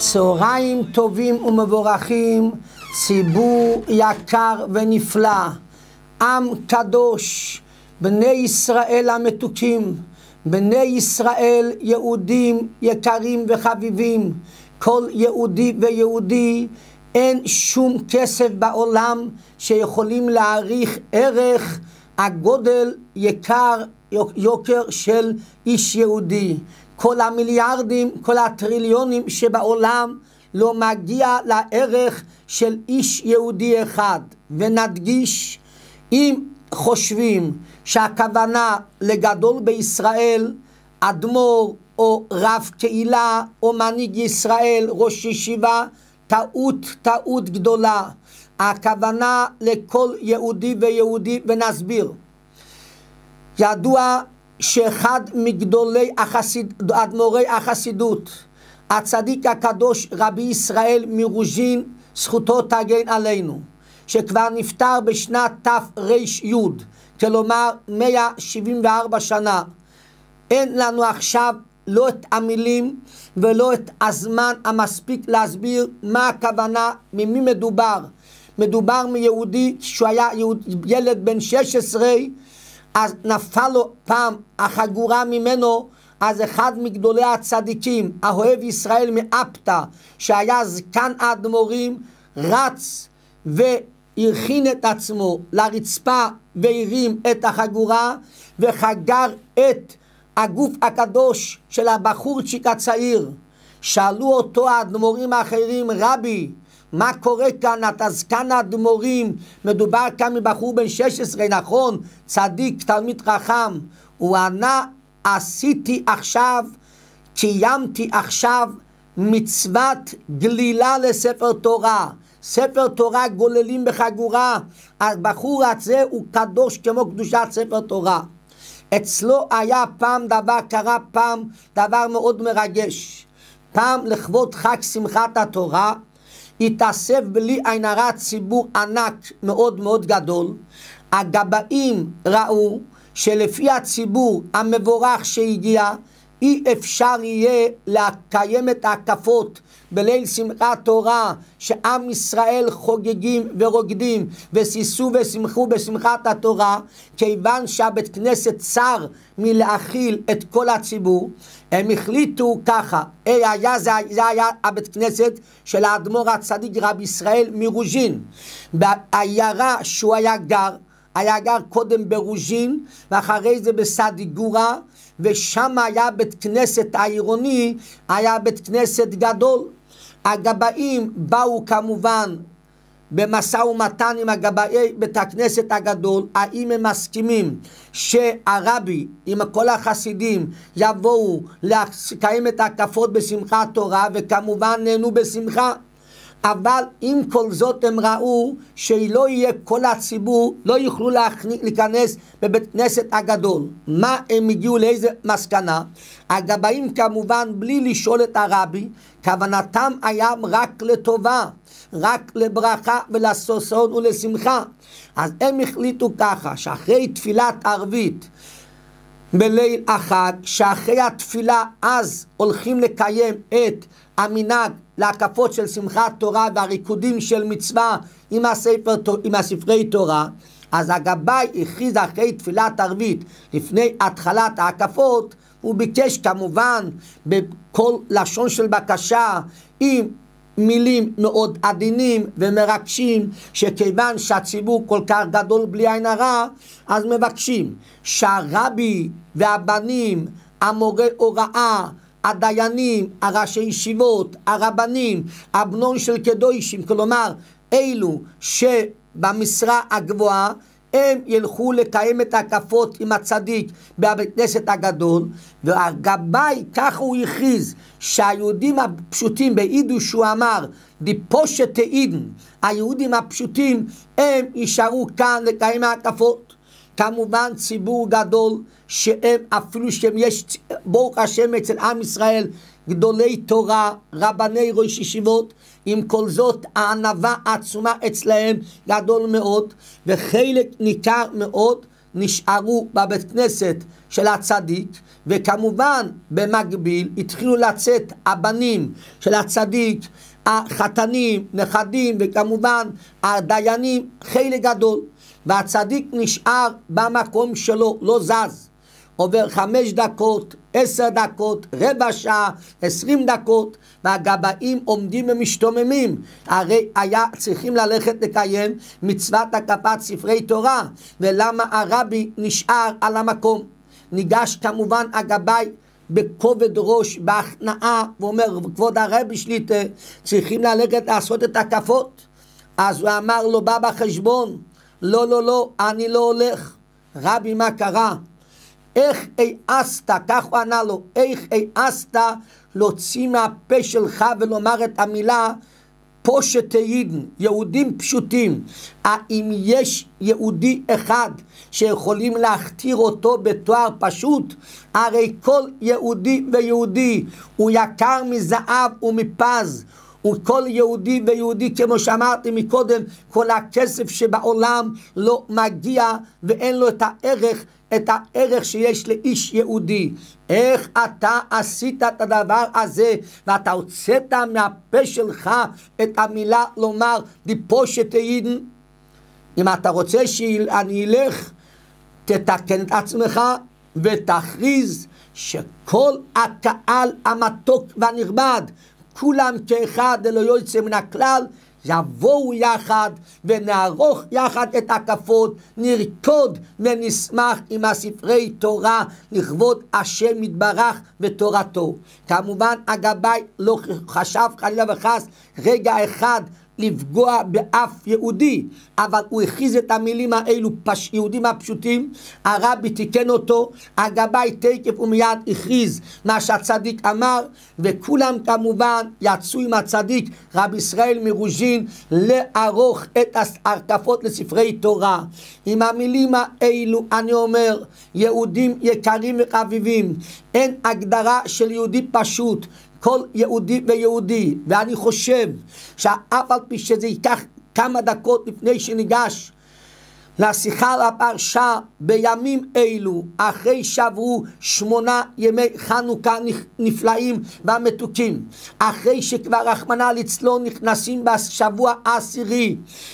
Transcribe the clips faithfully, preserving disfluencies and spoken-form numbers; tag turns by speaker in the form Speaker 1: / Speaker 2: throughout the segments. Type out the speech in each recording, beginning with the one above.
Speaker 1: צהריים טובים ומבורכים, ציבור יקר ונפלא, עם קדוש, בני ישראל המתוקים, בני ישראל יהודים יקרים וחביבים. כל יהודי ויהודי, אין שום כסף בעולם שיכולים להעריך ערך הגודל יקר יוקר של איש יהודי. כל המיליארדים, כל הטריליונים שבעולם לא מגיע לערך של איש יהודי אחד. ונדגיש, אם חושבים שהכוונה לגדול בישראל, אדמו"ר או רב קהילה או מנהיג ישראל, ראש ישיבה, טעות, טעות גדולה. הכוונה לכל יהודי ויהודי, ונסביר. ידוע שאחד מגדולי החסיד, אדמו"רי החסידות, הצדיק הקדוש רבי ישראל מרוז'ין, זכותו תגן עלינו, שכבר נפטר בשנת תר"י, כלומר מאה שבעים וארבע שנה. אין לנו עכשיו לא את המילים ולא את הזמן המספיק להסביר מה הכוונה, ממי מדובר. מדובר מיהודי שהוא היה ילד בן שש עשרה, אז נפל לו פעם החגורה ממנו, אז אחד מגדולי הצדיקים, האוהב ישראל מאפתא, שהיה זקן האדמו"רים, רץ והרכין את עצמו לרצפה והרים את החגורה וחגר את הגוף הקדוש של הבחורצ'יק הצעיר. שאלו אותו האדמו"רים האחרים, רבי, מה קורה כאן? אתה זקן האדמו"רים, מדובר כאן מבחור בן שש עשרה, נכון? צדיק, תלמיד חכם. הוא ענה, עשיתי עכשיו, קיימתי עכשיו מצוות גלילה לספר תורה. ספר תורה גוללים בחגורה, הבחור הזה הוא קדוש כמו קדושת ספר תורה. אצלו היה פעם דבר, קרה פעם דבר מאוד מרגש. פעם לכבוד חג שמחת התורה, התאסף בלי עין הרע ציבור ענק מאוד מאוד גדול. הגבאים ראו שלפי הציבור המבורך שהגיע, אי אפשר יהיה לקיים את ההקפות בליל שמחת תורה, שעם ישראל חוגגים ורוקדים ושישו ושמחו בשמחת התורה, כיוון שהבית כנסת צר מלהכיל את כל הציבור. הם החליטו ככה, היה, זה, זה היה הבית כנסת של האדמו"ר הצדיק רבי ישראל מרוז'ין, בעיירה שהוא היה גר, היה גר קודם ברוז'ין ואחרי זה בסדיגורה, ושם היה בית כנסת העירוני, היה בית כנסת גדול. הגבאים באו כמובן במשא ומתן עם הגבאי בית הכנסת הגדול, האם הם מסכימים שהרבי עם כל החסידים יבואו לקיים את ההקפות בשמחת תורה, וכמובן נהנו בשמחה. אבל עם כל זאת הם ראו שלא יהיה כל הציבור, לא יוכלו להיכנס בבית כנסת הגדול. מה הם הגיעו, לאיזה מסקנה? הגבאים כמובן בלי לשאול את הרבי, כוונתם היה רק לטובה, רק לברכה ולששון ולשמחה. אז הם החליטו ככה, שאחרי תפילת ערבית בליל החג, שאחרי התפילה אז הולכים לקיים את המנהג להקפות של שמחת תורה והריקודים של מצווה עם, הספר, עם הספרי תורה. אז הגבאי הכריז אחרי תפילת ערבית לפני התחלת ההקפות, הוא ביקש כמובן בכל לשון של בקשה עם מילים מאוד עדינים ומרגשים, שכיוון שהציבור כל כך גדול בלי עין הרע, אז מבקשים שהרבי והבנים, המורה הוראה, הדיינים, הראשי ישיבות, הרבנים, הבנון של קדושים, כלומר אלו שבמשרה הגבוהה, הם ילכו לקיים את ההקפות עם הצדיק בבית כנסת הגדול. והגבאי כך הוא הכריז שהיהודים הפשוטים, ביידיש הוא אמר דיפושט תאידן, היהודים הפשוטים הם יישארו כאן לקיים ההקפות. כמובן ציבור גדול שהם אפילו שהם יש ברוך השם אצל עם ישראל גדולי תורה, רבני ראש ישיבות, עם כל זאת הענווה העצומה אצלהם גדול מאוד, וחלק ניכר מאוד נשארו בבית כנסת של הצדיק, וכמובן במקביל התחילו לצאת הבנים של הצדיק, החתנים, נכדים, וכמובן הדיינים, חלק גדול, והצדיק נשאר במקום שלו, לא זז. עובר חמש דקות, עשר דקות, רבע שעה, עשרים דקות, והגבאים עומדים ומשתוממים. הרי היה צריכים ללכת לקיים מצוות הקפת ספרי תורה, ולמה הרבי נשאר על המקום? ניגש כמובן הגבאי בכובד ראש, בהכנעה, ואומר, כבוד הרבי שליטה, צריכים ללכת לעשות את הקפות. אז הוא אמר לו, בא בחשבון, לא, לא, לא, אני לא הולך. רבי, מה קרה? איך העשת, כך הוא ענה לו, איך העשת להוציא מהפה שלך ולומר את המילה פושט יידן, יהודים פשוטים? האם יש יהודי אחד שיכולים להכתיר אותו בתואר פשוט? הרי כל יהודי ויהודי הוא יקר מזהב ומפז, וכל יהודי ויהודי, כמו שאמרתי מקודם, כל הכסף שבעולם לא מגיע ואין לו את הערך, את הערך שיש לאיש יהודי. איך אתה עשית את הדבר הזה, ואתה הוצאת מהפה שלך את המילה לומר דיפושט יידן? אם אתה רוצה שאני אלך, תתקן את עצמך ותכריז שכל הקהל המתוק והנכבד, כולם כאחד ללא יוצא מן הכלל, יבואו יחד ונערוך יחד את הקפות, נרקוד ונשמח עם הספרי תורה לכבוד השם יתברך ותורתו. כמובן הגבאי לא חשב חלילה וחס רגע אחד לפגוע באף יהודי, אבל הוא הכריז את המילים האלו, פש... יהודים הפשוטים. הרבי תיקן אותו, הגבאי תקף ומיד הכריז מה שהצדיק אמר, וכולם כמובן יצאו עם הצדיק רבי ישראל מרוז'ין לערוך את ההקפות לספרי תורה. עם המילים האלו אני אומר, יהודים יקרים וחביבים, אין הגדרה של יהודי פשוט, כל יהודי ויהודי. ואני חושב שאף על פי שזה ייקח כמה דקות לפני שניגש לשיחה על הפרשה, בימים אלו, אחרי שעברו שמונה ימי חנוכה נפלאים והמתוקים, אחרי שכבר רחמנא ליצלן נכנסים בשבוע העשירי,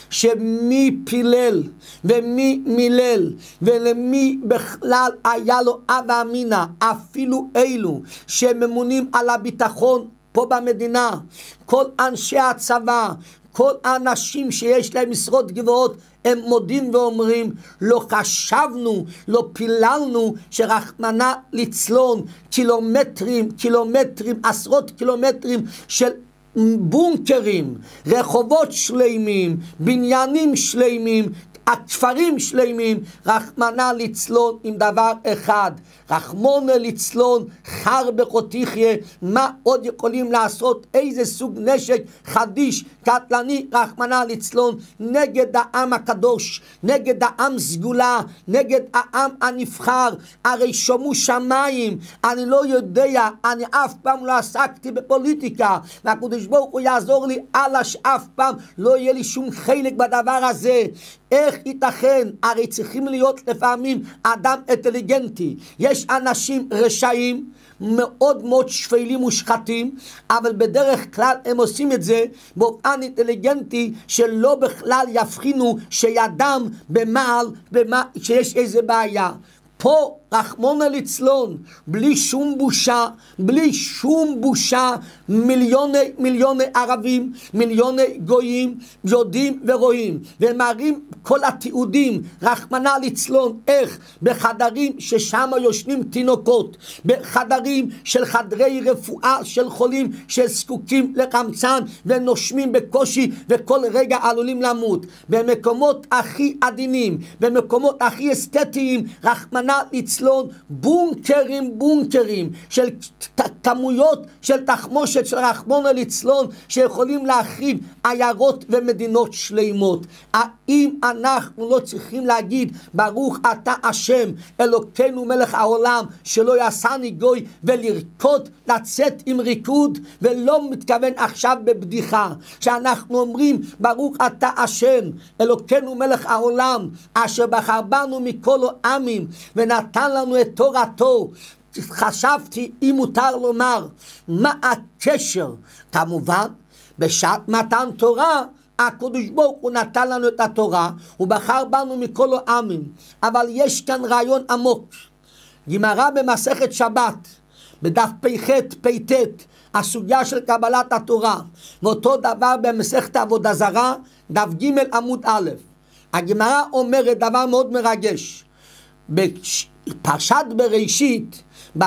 Speaker 1: שמי פילל ומי מילל ולמי בכלל היה לו אבא אמינא, אפילו אלו שממונים על הביטחון פה במדינה, כל אנשי הצבא, כל האנשים שיש להם משרות גבוהות, הם מודים ואומרים, לא חשבנו, לא פיללנו שרחמנא ליצלן קילומטרים, קילומטרים, עשרות קילומטרים של בונקרים, רחובות שלמים, בניינים שלמים, הכפרים שלמים, רחמנא ליצלן עם דבר אחד, רחמונא ליצלן חר בחותיכיה. מה עוד יכולים לעשות? איזה סוג נשק חדיש קטלני, רחמנא ליצלן, נגד העם הקדוש, נגד העם סגולה, נגד העם הנבחר? הרי שומו שמיים, אני לא יודע, אני אף פעם לא עסקתי בפוליטיקה, והקדוש ברוך הוא יעזור לי הלאה שאף פעם לא יהיה לי שום חלק בדבר הזה. איך ייתכן? הרי צריכים להיות לפעמים אדם אינטליגנטי. יש אנשים רשעים מאוד מאוד שפלים ושחטים, אבל בדרך כלל הם עושים את זה באופן אינטליגנטי, שלא בכלל יבחינו שידם במעל, במה, שיש איזה בעיה. פה רחמונא ליצלן, בלי שום בושה, בלי שום בושה, מיליוני מיליוני ערבים, מיליוני גויים יודעים ורואים ומראים כל התיעודים, רחמנא ליצלן, איך בחדרים ששם יושנים תינוקות, בחדרים של חדרי רפואה של חולים שזקוקים לחמצן ונושמים בקושי וכל רגע עלולים למות, במקומות הכי עדינים, במקומות הכי אסתטיים, רחמנא ליצלן, אצלון בונקרים בונקרים של כמויות של תחמושת של רחמנא ליצלן שיכולים להחריב עיירות ומדינות שלמות. האם אנחנו לא צריכים להגיד ברוך אתה השם אלוקינו מלך העולם שלא יעשני גוי, ולרקוד, לצאת עם ריקוד, ולא מתכוון עכשיו בבדיחה שאנחנו אומרים ברוך אתה השם אלוקינו מלך העולם אשר בחר בנו מכל העמים ונתן לנו את תורתו. חשבתי אם מותר לומר מה הקשר. כמובן בשעת מתן תורה הקדוש ברוך הוא נתן לנו את התורה, הוא בחר בנו מכל העמים, אבל יש כאן רעיון עמוק. גמרא במסכת שבת בדף פ"ח פ"ט הסוגיה של קבלת התורה, ואותו דבר במסכת עבודה זרה דף ג' עמוד א'. הגמרא אומרת דבר מאוד מרגש. בפרשת בראשית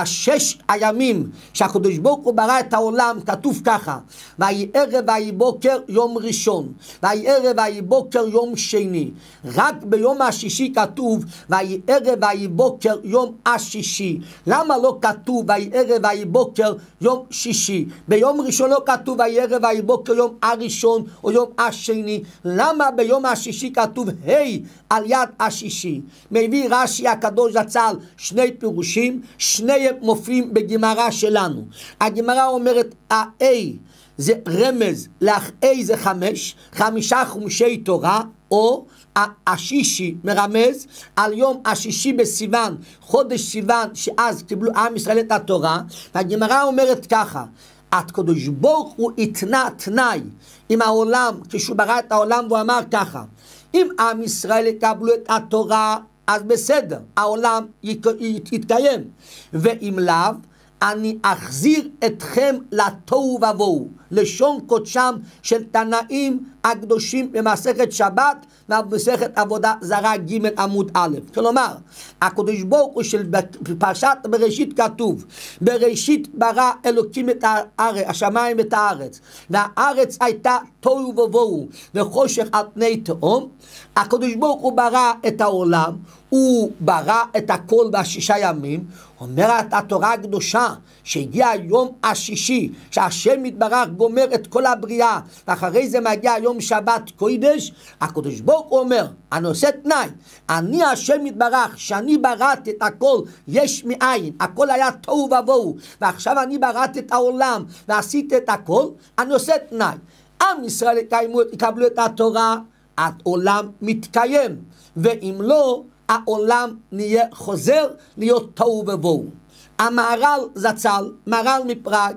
Speaker 1: בשש הימים שהקדוש ברוך הוא ברא את העולם כתוב ככה: ויהי ערב ויהי בוקר יום ראשון, ויהי ערב ויהי בוקר יום שני. רק ביום השישי כתוב ויהי ערב ויהי בוקר יום השישי. למה לא כתוב ויהי ערב ויהי בוקר יום שישי? ביום ראשון לא כתוב ויהי ערב ויהי בוקר יום הראשון או יום השני. למה ביום השישי כתוב ה' על יד השישי? מביא רש"י הקדוש זצ"ל שני פירושים, שני מופיעים בגמרא שלנו. הגמרא אומרת ה-A זה רמז, ל-A זה חמש, חמישה חומשי תורה, או השישי מרמז על יום השישי בסיוון, חודש סיוון, שאז קיבלו עם ישראל את התורה. והגמרא אומרת ככה: הקדוש ברוך הוא התנה תנאי עם העולם כשהוא ברא את העולם, והוא אמר ככה: אם עם ישראל יקבלו את התורה אז בסדר, העולם יתקיים, ואם לאו אני אחזיר אתכם לתוהו ובוהו. לשון קודשם של תנאים הקדושים במסכת שבת ובמסכת עבודה זרה ג' עמוד א'. כלומר, הקדוש ברוך הוא של פרשת בראשית כתוב בראשית ברא אלוקים את הארץ, השמיים ואת הארץ, והארץ הייתה תוהו ובוהו וחושך על פני תהום. הקדוש ברוך הוא ברא את העולם, הוא ברא את הכל בשישה ימים. אומרת התורה הקדושה שהגיע היום השישי שהשם יתברך גומר את כל הבריאה, ואחרי זה מגיע יום שבת קודש. הקדוש ברוך הוא אומר אני עושה תנאי, אני השם יתברך שאני בראתי את הכל יש מאין, הכל היה תוהו ובוהו, ועכשיו אני בראתי את העולם ועשיתי את הכל. אני עושה תנאי, עם ישראל יקבלו את התורה, העולם מתקיים, ואם לא העולם נהיה חוזר להיות תוהו ובוהו. המהר"ל זצ"ל, מהר"ל מפראג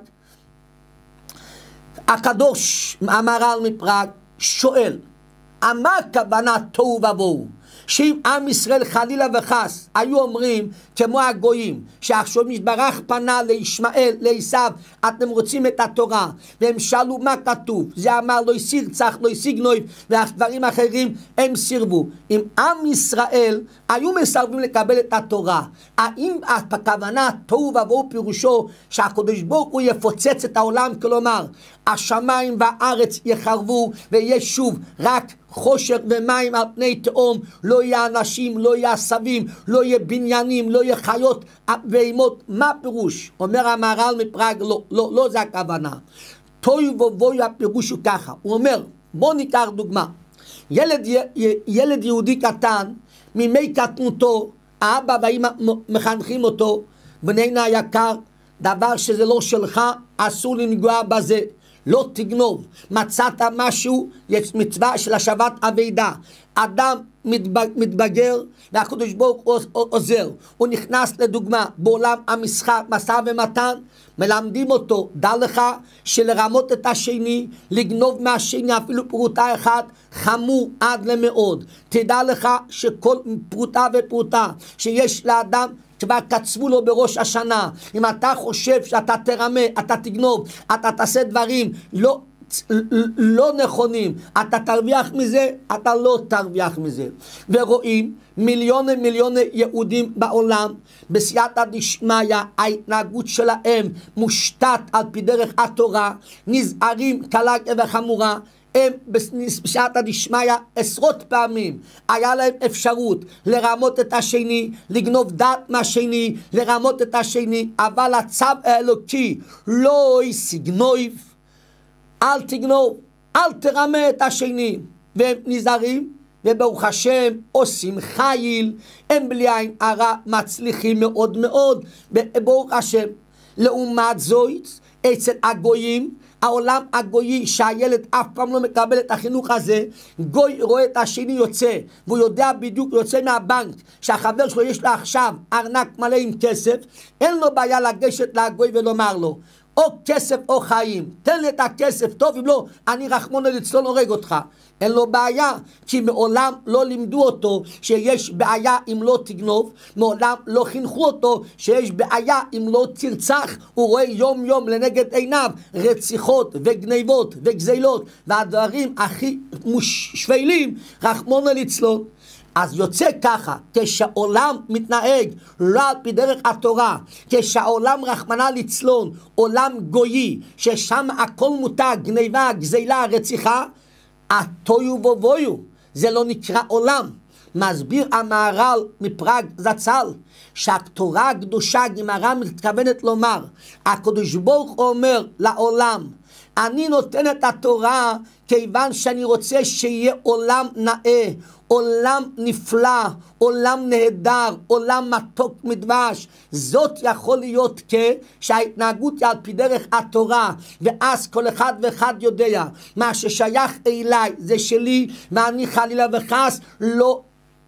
Speaker 1: הקדוש, המהר"ל מפראג שואל מה הכוונה תוהו ובוהו? שאם עם ישראל חלילה וחס היו אומרים כמו הגויים שעכשיו יתברך פנה לישמעאל לעשיו אתם רוצים את התורה, והם שאלו מה כתוב, זה אמר לא ירצח לא יגנוב והדברים אחרים, הם סירבו. אם עם ישראל היו מסרבים לקבל את התורה, האם הכוונה תוהו ובוהו פירושו שהקדוש ברוך הוא יפוצץ את העולם, כלומר השמיים והארץ יחרבו ויש שוב רק חושך ומים על פני תהום, לא יהיה אנשים, לא יהיה עשבים, לא יהיה בניינים, לא יהיה חיות ואימות? מה פירוש? אומר המהר"ל מפראג לא, לא, לא זה הכוונה. תוהו ובוהו הפירוש הוא ככה, הוא אומר בוא ניקח דוגמה, ילד, ילד יהודי קטן מימי קטנותו האבא והאמא מחנכים אותו, בנינה היקר דבר שזה לא שלך אסור לנגוע בזה, לא תגנוב, מצאת משהו יש מצווה של השבת אבידה. אדם מתבגר והקדוש ברוך הוא עוזר, הוא נכנס לדוגמה בעולם המשחק משא ומתן, מלמדים אותו דע לך שלרמות את השני, לגנוב מהשני אפילו פרוטה אחת חמור עד למאוד. תדע לך שכל פרוטה ופרוטה שיש לאדם כבר קצבו לו בראש השנה. אם אתה חושב שאתה תרמה, אתה תגנוב, אתה תעשה דברים לא לא נכונים, אתה תרוויח מזה, אתה לא תרוויח מזה. ורואים מיליוני מיליוני יהודים בעולם בסייעתא דשמיא ההתנהגות שלהם מושתת על פי דרך התורה, נזהרים קלה וחמורה. הם בשעתא דשמיא עשרות פעמים היה להם אפשרות לרמות את השני, לגנוב דעת מהשני, לרמות את השני, אבל הצו האלוקי לא יגנוב, אל תגנוב, אל תרמה את השני, והם נזהרים, וברוך השם עושים חיל, הם בלי עין הרע מצליחים מאוד מאוד, ברוך השם. לעומת זאת, אצל הגויים, העולם הגויי שהילד אף פעם לא מקבל את החינוך הזה, גוי רואה את השני יוצא, והוא יודע בדיוק, יוצא מהבנק, שהחבר שלו יש לו עכשיו ארנק מלא עם כסף, אין לו בעיה לגשת לגוי ולומר לו, או כסף או חיים, תן לי את הכסף, טוב, אם לא, אני רחמנא ליצלן הורג אותך. אין לו בעיה, כי מעולם לא לימדו אותו שיש בעיה אם לא תגנוב, מעולם לא חינכו אותו שיש בעיה אם לא תרצח. הוא רואה יום יום לנגד עיניו רציחות וגניבות וגזילות, והדברים הכי שפלים, רחמנא ליצלן. אז יוצא ככה, כשהעולם מתנהג לא על פי דרך התורה, כשהעולם רחמנא ליצלן, עולם גויי, ששם הכל מותר, גניבה, גזילה, רציחה, התוהו ובוהו, זה לא נקרא עולם. מסביר המהר"ל מפראג זצ"ל, שהתורה הקדושה, גמרא מתכוונת לומר, הקדוש ברוך הוא אומר לעולם, אני נותן את התורה כיוון שאני רוצה שיהיה עולם נאה, עולם נפלא, עולם נהדר, עולם מתוק מדבש. זאת יכול להיות כשההתנהגות היא על פי דרך התורה, ואז כל אחד ואחד יודע מה ששייך אליי זה שלי, ואני חלילה וחס לא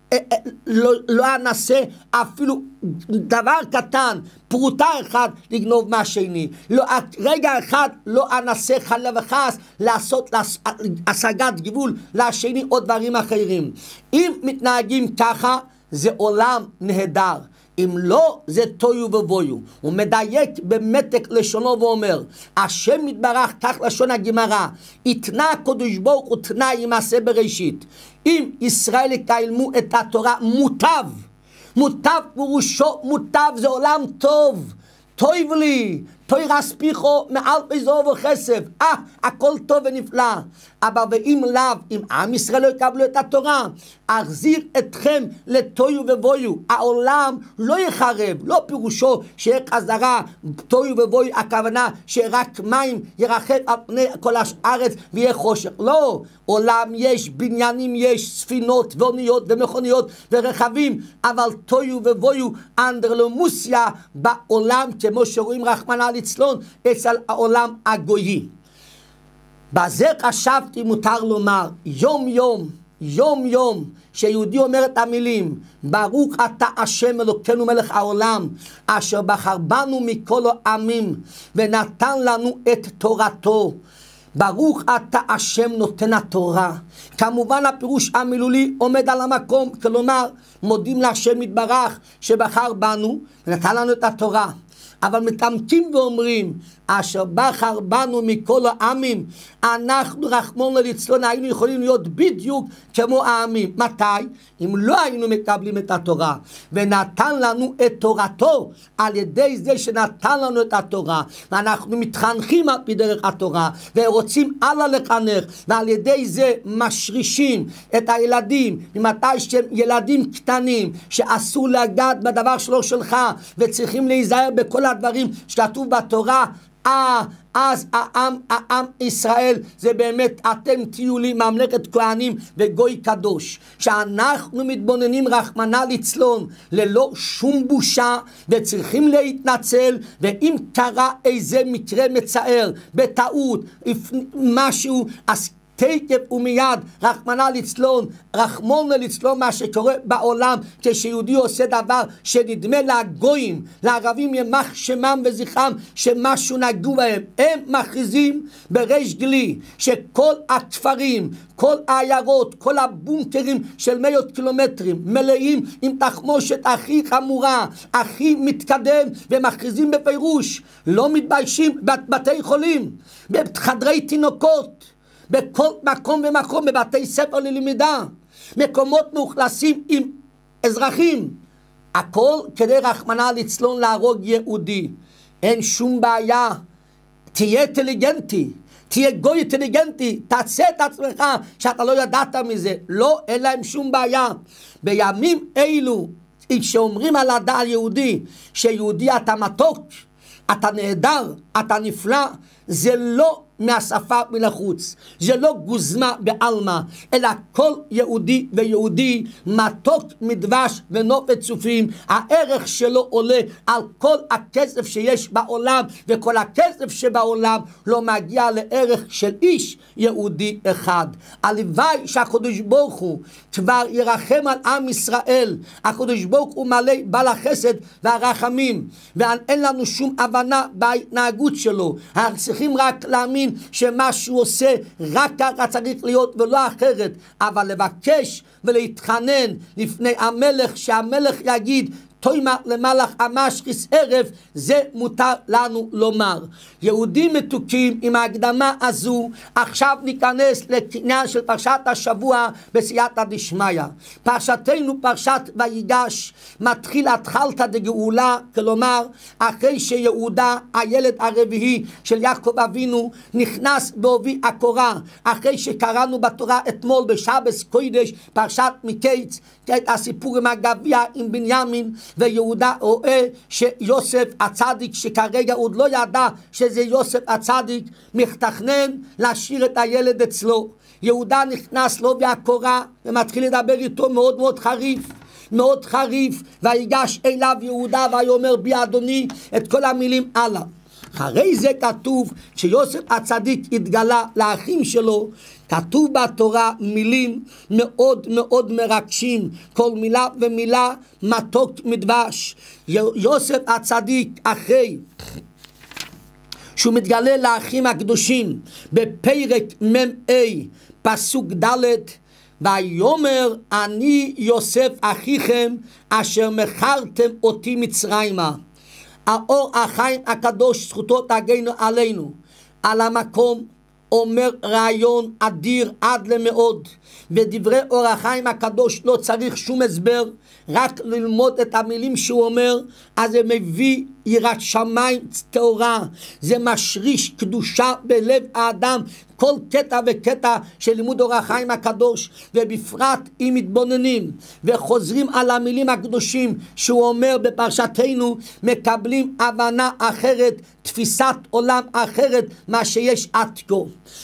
Speaker 1: לא, לא אנסה אפילו דבר קטן, פרוטה אחד לגנוב מהשני, לא, רגע אחד לא אנסה חלילה וחס לעשות השגת גבול לשני או דברים אחרים. אם מתנהגים ככה זה עולם נהדר, אם לא זה תוהו ובוהו. הוא מדייק במתק לשונו ואומר, השם מתברך, כך לשון הגמרא, יתנה הקדוש ברוך הוא תנאי מעשה בראשית, אם ישראל יקיימו את התורה מוטב, מוטב פירושו, מוטב זה עולם טוב, טוב לי, תוי רספיחו מעל פזור וכסף, אה, הכל טוב ונפלא. אבל ואם לאו, אם עם ישראל לא יקבלו את התורה, אחזיר אתכם לתוהו ובוהו. העולם לא יחרב, לא פירושו שיהיה חזרה, תוהו ובוהו, הכוונה שרק מים ירחב על פני כל הארץ ויהיה חושך. לא, עולם יש, בניינים יש, ספינות ואוניות ומכוניות ורכבים, אבל תוהו ובוהו, אנדרלמוסיה בעולם, כמו שרואים רחמנא ליצלן אצל העולם הגויי. בזה חשבתי מותר לומר, יום יום, יום יום, שיהודי אומר את המילים, ברוך אתה השם אלוקינו מלך העולם, אשר בחר בנו מכל העמים, ונתן לנו את תורתו. ברוך אתה השם נותן התורה. כמובן הפירוש המילולי עומד על המקום, כלומר, מודים להשם יתברך שבחר בנו, ונתן לנו את התורה. אבל מתעמקים ואומרים, אשר בחר בנו מכל העמים, אנחנו רחמנא ליצלן היינו יכולים להיות בדיוק כמו העמים. מתי? אם לא היינו מקבלים את התורה, ונתן לנו את תורתו, על ידי זה שנתן לנו את התורה, ואנחנו מתחנכים על פי דרך התורה, ורוצים הלאה לחנך, ועל ידי זה משרישים את הילדים, ממתי שהם ילדים קטנים, שאסור לגעת בדבר שלו שלך, וצריכים להיזהר בכל הדברים שכתוב בתורה. אה, אז העם, העם ישראל זה באמת אתם תהיו לי ממלכת כהנים וגוי קדוש. שאנחנו מתבוננים רחמנא ליצלן ללא שום בושה וצריכים להתנצל, ואם קרה איזה מקרה מצער בטעות משהו, אז תקף ומיד רחמנא ליצלן, רחמנא ליצלן מה שקורה בעולם כשיהודי עושה דבר שנדמה לגויים, לערבים ימח שמם וזכרם שמשהו נגעו בהם. הם מכריזים בריש גלי שכל הכפרים, כל העיירות, כל הבונקרים של מאות קילומטרים מלאים עם תחמושת הכי חמורה, הכי מתקדם, ומכריזים בפירוש, לא מתביישים, בבתי חולים, בחדרי תינוקות, בכל מקום ומקום, בבתי ספר ללמידה, מקומות מאוכלסים עם אזרחים, הכל כדי רחמנא ליצלן להרוג יהודי. אין שום בעיה, תהיה אינטליגנטי, תהיה גוי אינטליגנטי, תעשה את עצמך שאתה לא ידעת מזה. לא, אין להם שום בעיה. בימים אלו, כשאומרים על הדעת יהודי, שיהודי אתה מתוק, אתה נהדר, אתה נפלא, זה לא מהשפה מלחוץ, זה לא גוזמה בעלמא, אלא כל יהודי ויהודי מתוק מדבש ונופת צופים, הערך שלו עולה על כל הכסף שיש בעולם, וכל הכסף שבעולם לא מגיע לערך של איש יהודי אחד. הלוואי שהקדוש ברוך הוא כבר ירחם על עם ישראל. הקדוש ברוך הוא מלא בעל החסד והרחמים, ואין לנו שום הבנה בהתנהגות שלו. אנחנו צריכים רק להאמין שמה שהוא עושה רק ככה צריך להיות ולא אחרת, אבל לבקש ולהתחנן לפני המלך, שהמלך יגיד תוימה למלך המשחיס ערב, זה מותר לנו לומר. יהודים מתוקים, עם ההקדמה הזו עכשיו ניכנס לעניין של פרשת השבוע בסייעתא דשמיא. פרשתנו פרשת ויגש מתחיל התחלתא דגאולה, כלומר אחרי שיהודה הילד הרביעי של יעקב אבינו נכנס בעובי הקורה, אחרי שקראנו בתורה אתמול בשבס קודש פרשת מקץ את הסיפור עם הגביע עם בנימין, ויהודה רואה שיוסף הצדיק, שכרגע עוד לא ידע שזה יוסף הצדיק, מתכנן להשאיר את הילד אצלו. יהודה נכנס לו בהקורה ומתחיל לדבר איתו מאוד מאוד חריף, מאוד חריף, ויגש אליו יהודה ויאמר בי אדוני, את כל המילים הלאה. אחרי זה כתוב שיוסף הצדיק התגלה לאחים שלו, כתוב בתורה מילים מאוד מאוד מרגשים, כל מילה ומילה מתוק מדבש. יוסף הצדיק אחרי שהוא מתגלה לאחים הקדושים בפרק מ"ה פסוק ד', ויאמר אני יוסף אחיכם אשר מכרתם אותי מצרימה. האור החיים הקדוש זכותו תגן עלינו, על המקום אומר רעיון אדיר עד למאוד, ודברי אור החיים הקדוש לא צריך שום הסבר, רק ללמוד את המילים שהוא אומר, אז זה מביא יראת שמיים טהורה, זה משריש קדושה בלב האדם, כל קטע וקטע של לימוד אור החיים הקדוש, ובפרט אם מתבוננים וחוזרים על המילים הקדושים שהוא אומר בפרשתנו, מקבלים הבנה אחרת, תפיסת עולם אחרת מה שיש עד כה.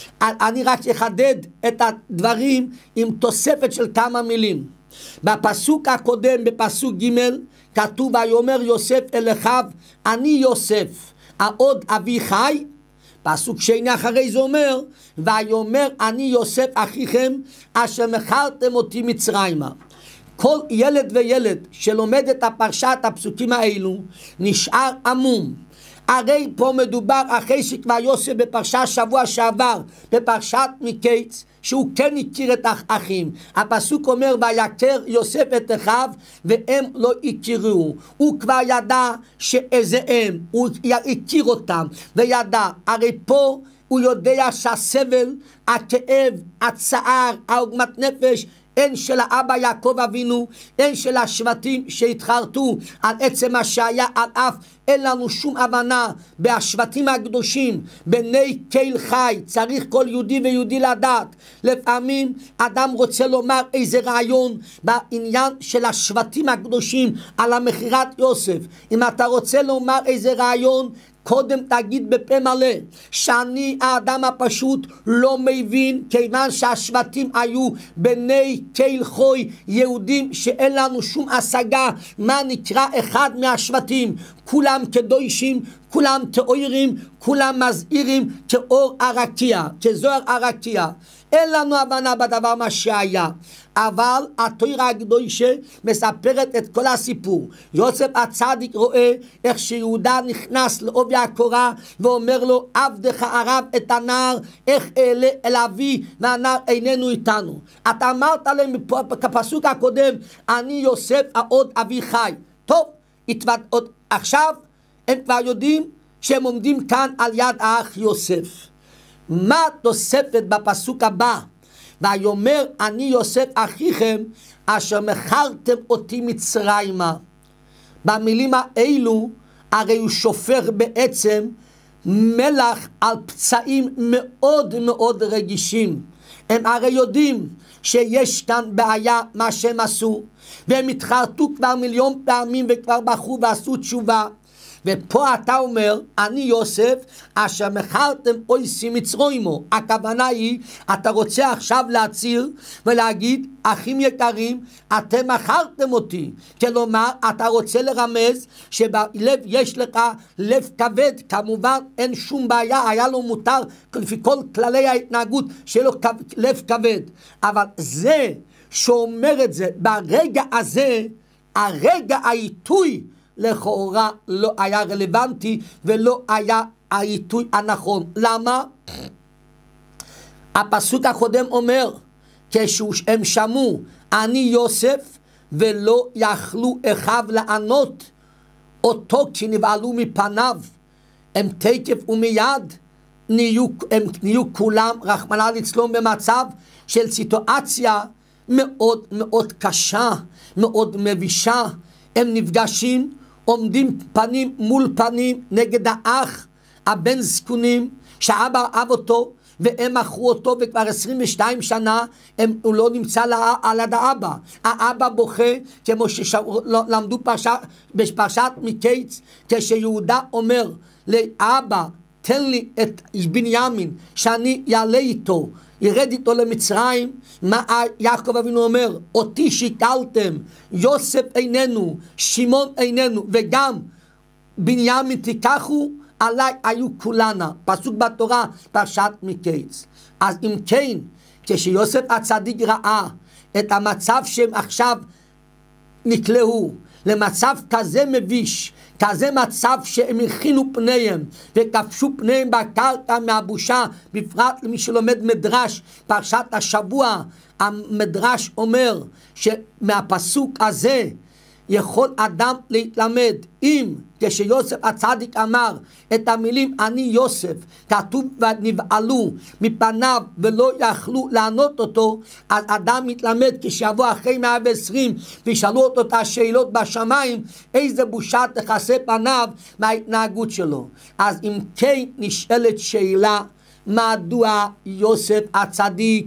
Speaker 1: אני רק אחדד את הדברים עם תוספת של כמה מילים. בפסוק הקודם, בפסוק ג' כתוב ויאמר יוסף אל אחיו אני יוסף העוד אבי חי. פסוק שני אחרי זה אומר ויאמר אני יוסף אחיכם אשר מכרתם אותי מצרימה. כל ילד וילד שלומד את הפרשת הפסוקים האלו נשאר עמום. הרי פה מדובר אחרי שכבר יוסף בפרשת שבוע שעבר בפרשת מקץ שהוא כן הכיר את האחים. הפסוק אומר ויכר יוסף את אחיו והם לא הכירו. הוא כבר ידע שאיזה הם, הוא הכיר אותם וידע. הרי פה הוא יודע שהסבל, הכאב, הצער, העוגמת נפש, הן של האבא יעקב אבינו, הן של השבטים שהתחרטו על עצם מה שהיה על אף אין לנו שום הבנה בהשבטים הקדושים, בני קהיל חי. צריך כל יהודי ויהודי לדעת, לפעמים אדם רוצה לומר איזה רעיון בעניין של השבטים הקדושים על המכירת יוסף. אם אתה רוצה לומר איזה רעיון, קודם תגיד בפה מלא שאני האדם הפשוט לא מבין, כיוון שהשבטים היו בני קהיל חוי, יהודים שאין לנו שום השגה מה נקרא אחד מהשבטים, כולם קדושים, כולם תאורים, כולם מזהירים כאור הרקיע, כזוהר הרקיע. אין לנו הבנה בדבר מה שהיה, אבל התורה הקדושה מספרת את כל הסיפור. יוסף הצדיק רואה איך שיהודה נכנס לעובי הקורה ואומר לו עבדך הרב את הנער, איך אעלה אל אבי והנער איננו איתנו. אתה אמרת להם בפסוק הקודם אני יוסף העוד אבי חי. טוב, התווד... עכשיו הם כבר יודעים שהם עומדים כאן על יד האח יוסף. מה תוספת בפסוק הבא? ויאמר אני יוסף אחיכם אשר מכרתם אותי מצרימה. במילים האלו הרי הוא שופר בעצם מלח על פצעים מאוד מאוד רגישים. הם הרי יודעים שיש כאן בעיה מה שהם עשו, והם התחרטו כבר מיליון פעמים וכבר בחרו ועשו תשובה. ופה אתה אומר, אני יוסף אשר מכרתם אויסי מצרוימו. הכוונה היא, אתה רוצה עכשיו להצהיר ולהגיד, אחים יקרים, אתם מכרתם אותי. כלומר, אתה רוצה לרמז שבלב יש לך לב כבד. כמובן אין שום בעיה, היה לו מותר לפי כל כללי ההתנהגות שיהיה לו לב כבד. אבל זה שאומר את זה ברגע הזה, הרגע העיתוי לכאורה לא היה רלוונטי ולא היה העיתוי הנכון. למה? הפסוק הקודם אומר, כשהם שמעו אני יוסף ולא יכלו אחיו לענות אותו כי נבהלו מפניו, הם תקף ומיד נהיו, הם נהיו כולם רחמנא ליצלן במצב של סיטואציה מאוד מאוד קשה, מאוד מבישה. הם נפגשים, עומדים פנים מול פנים נגד האח, הבן זקונים, שאבא אהב אותו, והם מכרו אותו, וכבר עשרים ושתיים שנה הם, הוא לא נמצא לה, על יד האבא. האבא בוכה, כמו שלמדו פרשה, בפרשת מקץ, כשיהודה אומר לאבא, תן לי את בנימין, שאני יעלה איתו, ירד איתו למצרים. מה יעקב אבינו אומר? אותי שיקלתם, יוסף איננו, שמעון איננו, וגם בנימין תיקחו, עליי היו כולנה. פסוק בתורה, פרשת מקץ. אז אם כן, כשיוסף הצדיק ראה את המצב שהם עכשיו נקלעו, למצב כזה מביש, כזה מצב שהם הכינו פניהם וכבשו פניהם בקרקע מהבושה, בפרט למי שלומד מדרש, פרשת השבוע, המדרש אומר שמהפסוק הזה יכול אדם להתלמד. אם כשיוסף הצדיק אמר את המילים אני יוסף, כתוב ונבהלו מפניו ולא יכלו לענות אותו, אז אדם מתלמד כשיבוא אחרי מאה ועשרים וישאלו אותו את השאלות בשמיים, איזה בושה תכסה פניו מההתנהגות שלו. אז אם כן נשאלת שאלה, מדוע יוסף הצדיק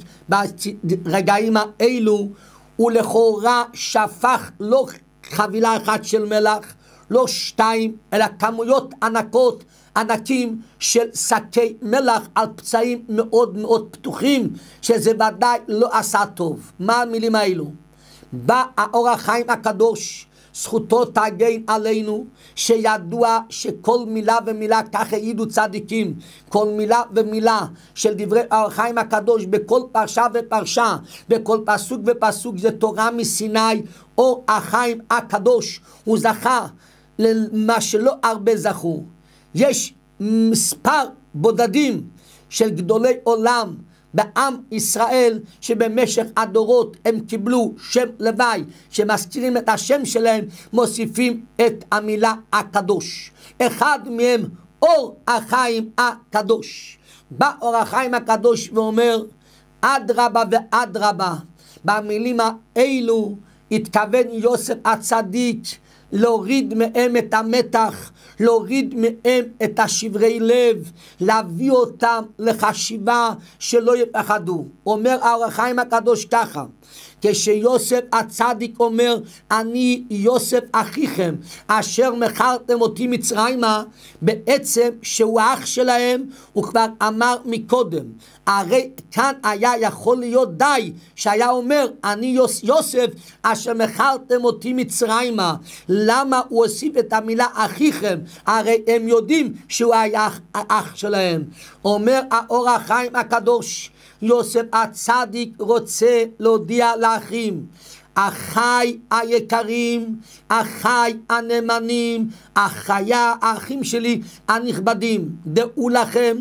Speaker 1: ברגעים האלו הוא לכאורה שפך לא חבילה אחת של מלח, לא שתיים, אלא כמויות ענקות, ענקים של שקי מלח על פצעים מאוד מאוד פתוחים, שזה ודאי לא עשה טוב. מה המילים האלו? בא האור החיים הקדוש, זכותו תגן עלינו, שידוע שכל מילה ומילה, כך העידו צדיקים, כל מילה ומילה של דברי האור החיים הקדוש בכל פרשה ופרשה, בכל פסוק ופסוק, זה תורה מסיני. אור החיים הקדוש הוא זכה למה שלא הרבה זכו. יש מספר בודדים של גדולי עולם בעם ישראל שבמשך הדורות הם קיבלו שם לוואי, שמזכירים את השם שלהם, מוסיפים את המילה הקדוש. אחד מהם אור החיים הקדוש. בא אור החיים הקדוש ואומר אדרבה ואדרבה. במילים האלו התכוון יוסף הצדיק להוריד מהם את המתח, להוריד מהם את השברי לב, להביא אותם לחשיבה שלא יפחדו. אומר האור החיים הקדוש ככה, כשיוסף הצדיק אומר אני יוסף אחיכם אשר מכרתם אותי מצרימה, בעצם שהוא האח שלהם, הוא כבר אמר מקודם. הרי כאן היה יכול להיות די שהיה אומר אני יוס, יוסף אשר מכרתם אותי מצרימה. למה הוא הוסיף את המילה אחיכם? הרי הם יודעים שהוא היה האח שלהם. אומר האור החיים הקדוש, יוסף הצדיק רוצה להודיע לאחים, אחיי היקרים, אחיי הנאמנים, אחיי האחים שלי הנכבדים, דעו לכם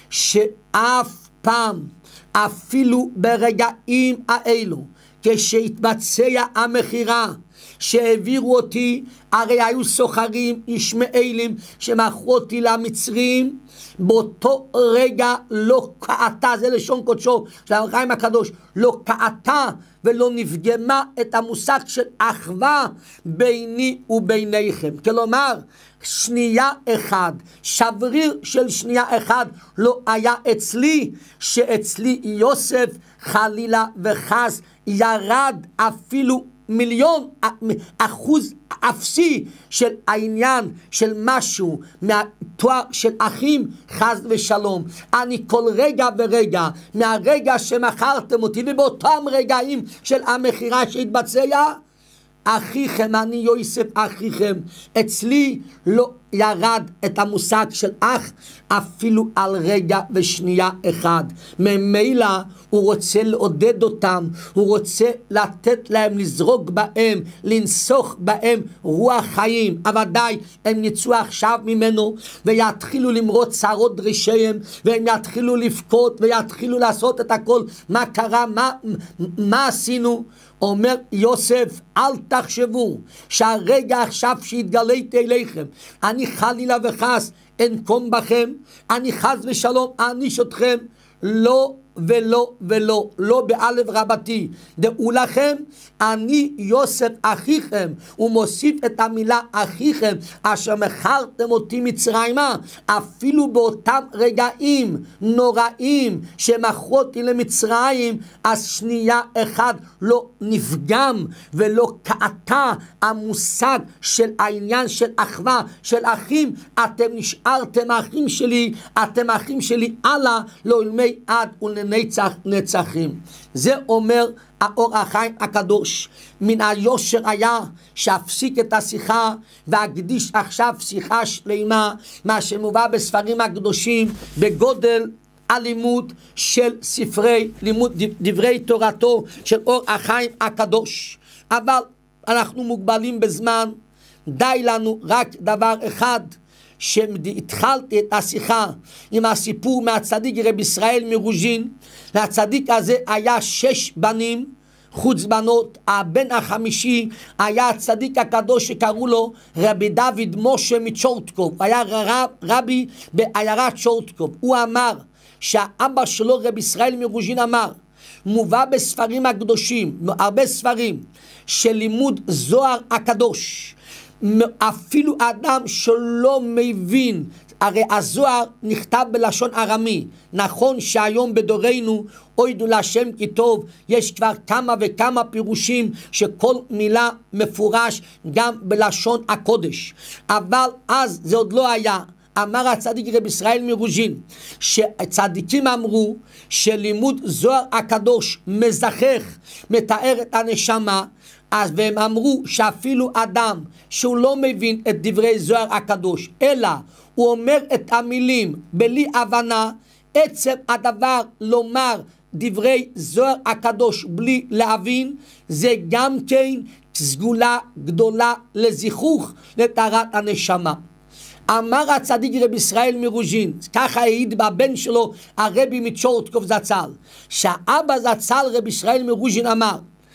Speaker 1: שאף פעם, אפילו ברגעים האלו, כשהתבצע המכירה שהעבירו אותי, הרי היו סוחרים ישמעאלים שמכרו אותי למצרים, באותו רגע לא קעתה, זה לשון קודשו של האור החיים הקדוש, לא קעתה ולא נפגמה את המושג של אחווה ביני וביניכם. כלומר, שנייה אחד, שבריר של שנייה אחד לא היה אצלי, שאצלי יוסף חלילה וחס ירד אפילו מיליון אחוז אפסי של העניין של משהו מהתואר של אחים חס ושלום. אני כל רגע ורגע מהרגע שמכרתם אותי ובאותם רגעים של המכירה שהתבצע, אחיכם, אני יוסף אחיכם, אצלי לא ירד את המושג של אח אפילו על רגע ושנייה אחד. ממילא הוא רוצה לעודד אותם, הוא רוצה לתת להם, לזרוק בהם, לנסוך בהם רוח חיים. אבל די, הם יצאו עכשיו ממנו ויתחילו למרות צרות דרישיהם, והם יתחילו לבכות ויתחילו לעשות את הכל. מה קרה? מה, מה עשינו? אומר יוסף, אל תחשבו שהרגע עכשיו שהתגליתי אליכם אני חלילה וחס אנקום בכם, אני חס ושלום אעניש אתכם. לא ולא ולא, לא באלף רבתי. דעו לכם, אני יוסף אחיכם. הוא מוסיף את המילה אחיכם, אשר מכרתם אותי מצרימה. אפילו באותם רגעים נוראים שמכרו אותי למצרים, אז שנייה אחד לא נפגם ולא קעתה המושג של העניין של אחווה, של אחים. אתם נשארתם האחים שלי, אתם האחים שלי הלאה לעולמי עד ולנצח נצחים. זה אומר האור החיים הקדוש. מן היושר היה שאפסיק את השיחה והקדיש עכשיו שיחה שלמה, מה שמובא בספרים הקדושים בגודל הלימוד של ספרי לימוד דברי תורתו של אור החיים הקדוש. אבל אנחנו מוגבלים בזמן, די לנו רק דבר אחד, שהתחלתי את השיחה עם הסיפור מהצדיק רבי ישראל מרוז'ין. לצדיק הזה היה שש בנים חוץ בנות. הבן החמישי היה הצדיק הקדוש שקראו לו רבי דוד משה מצ'ורטקוב, היה רב, רבי בעיירת צ'ורטקוב. הוא אמר שהאבא שלו רבי ישראל מרוז'ין אמר, מובא בספרים הקדושים, הרבה ספרים של לימוד זוהר הקדוש, אפילו אדם שלא מבין, הרי הזוהר נכתב בלשון ארמי. נכון שהיום בדורנו אוידו להשם כי טוב, יש כבר כמה וכמה פירושים שכל מילה מפורש גם בלשון הקודש, אבל אז זה עוד לא היה. אמר הצדיק רבי ישראל מרוז'ין שצדיקים אמרו שלימוד זוהר הקדוש מזכך, מתאר את הנשמה. אז והם אמרו שאפילו אדם שהוא לא מבין את דברי זוהר הקדוש, אלא הוא אומר את המילים בלי הבנה, עצם הדבר לומר דברי זוהר הקדוש בלי להבין, זה גם כן סגולה גדולה לזיכוך לטהרת הנשמה. אמר הצדיק רבי ישראל מרוז'ין, ככה העיד בבן שלו הרבי מצ'ורטקוב זצ"ל, שהאבא זצ"ל רבי ישראל מרוז'ין אמר,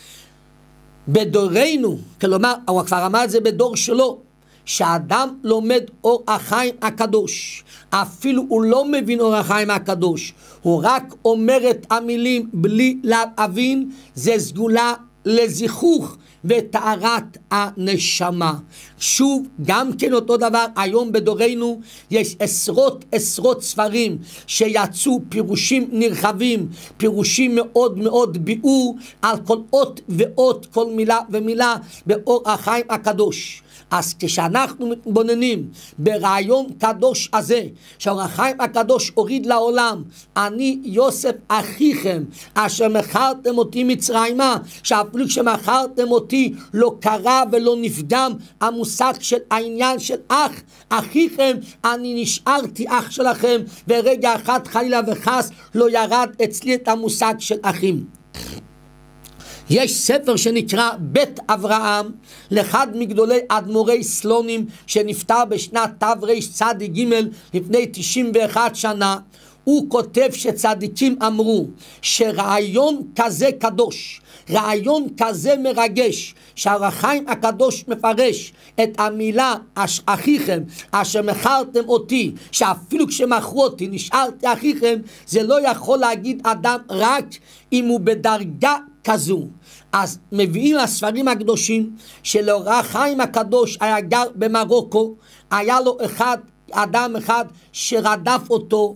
Speaker 1: בדורנו, כלומר הוא כבר אמר את זה בדור שלו, שהאדם לומד אור החיים הקדוש, אפילו הוא לא מבין אור החיים הקדוש, הוא רק אומר את המילים בלי להבין, זה סגולה לזיכוך וטהרת הנשמה. שוב, גם כן אותו דבר, היום בדורנו יש עשרות עשרות ספרים שיצאו, פירושים נרחבים, פירושים מאוד מאוד ביאור על כל אות ואות, כל מילה ומילה באור החיים הקדוש. אז כשאנחנו מתבוננים ברעיון קדוש הזה, שהאור החיים הקדוש הוריד לעולם, אני יוסף אחיכם, אשר מכרתם אותי מצרימה, שאפילו כשמכרתם אותי לא קרה ולא נפגם המושג של העניין של אח, אחיכם, אני נשארתי אח שלכם, ורגע אחד חלילה וחס לא ירד אצלי את המושג של אחים. יש ספר שנקרא בית אברהם לאחד מגדולי אדמו"רי סלונים שנפטר בשנת תרצ"ג לפני תשעים ואחת שנה. הוא כותב שצדיקים אמרו שרעיון כזה קדוש, רעיון כזה מרגש, שהאור החיים הקדוש מפרש את המילה אחיכם אשר מכרתם אותי, שאפילו כשמכרו אותי נשארתי אחיכם, זה לא יכול להגיד אדם רק אם הוא בדרגה כזו. אז מביאים הספרים הקדושים שלאור החיים הקדוש היה גר במרוקו, היה לו אחד, אדם אחד שרדף אותו,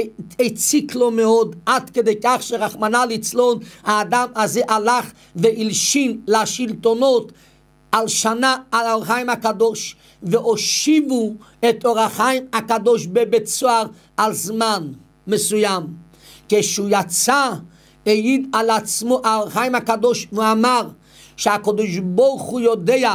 Speaker 1: הציק לו מאוד, עד כדי כך שרחמנא ליצלן האדם הזה הלך והלשין לשלטונות על שנה על אור החיים הקדוש, והושיבו את אור החיים הקדוש בבית סוהר על זמן מסוים. כשהוא יצא העיד על עצמו אור החיים הקדוש ואמר שהקדוש ברוך הוא יודע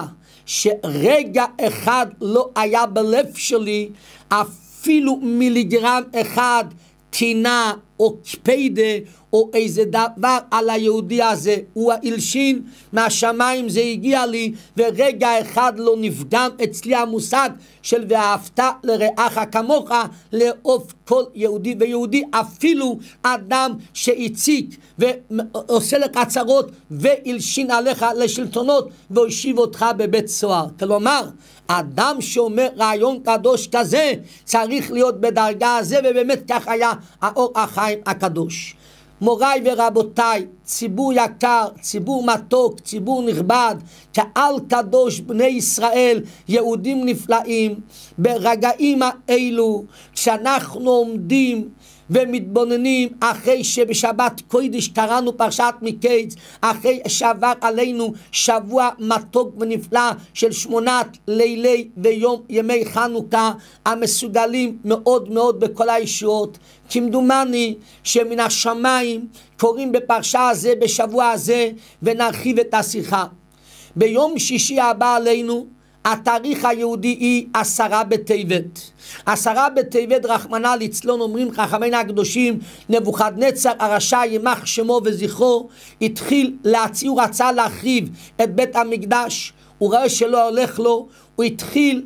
Speaker 1: שרגע אחד לא היה בלב שלי אפילו מיליגרם אחד טינה או קפידה או איזה דבר על היהודי הזה. הוא הלשין מהשמיים, זה הגיע לי, ורגע אחד לא נפגם אצלי המושג של ואהבת לרעך כמוך, לאהוב כל יהודי ויהודי, אפילו אדם שהציק ועושה לך צרות והלשין עליך לשלטונות והושיב אותך בבית סוהר. כלומר, אדם שאומר רעיון קדוש כזה צריך להיות בדרגה הזה, ובאמת כך היה האור החיים הקדוש. מוריי ורבותיי, ציבור יקר, ציבור מתוק, ציבור נכבד, קהל קדוש בני ישראל, יהודים נפלאים, ברגעים האלו כשאנחנו עומדים ומתבוננים אחרי שבשבת קודש קראנו פרשת מקץ, אחרי שעבר עלינו שבוע מתוק ונפלא של שמונת לילי ויום ימי חנוכה המסוגלים מאוד מאוד בכל הישועות. כמדומני שמן השמיים קוראים בפרשה הזה בשבוע הזה, ונרחיב את השיחה. ביום שישי הבא עלינו התאריך היהודי היא עשרה בטבת. עשרה בטבת רחמנא ליצלן אומרים חכמינו הקדושים, נבוכדנצר הרשע יימח שמו וזכרו, התחיל להציע, הוא רצה להחריב את בית המקדש, הוא ראה שלא הולך לו, הוא התחיל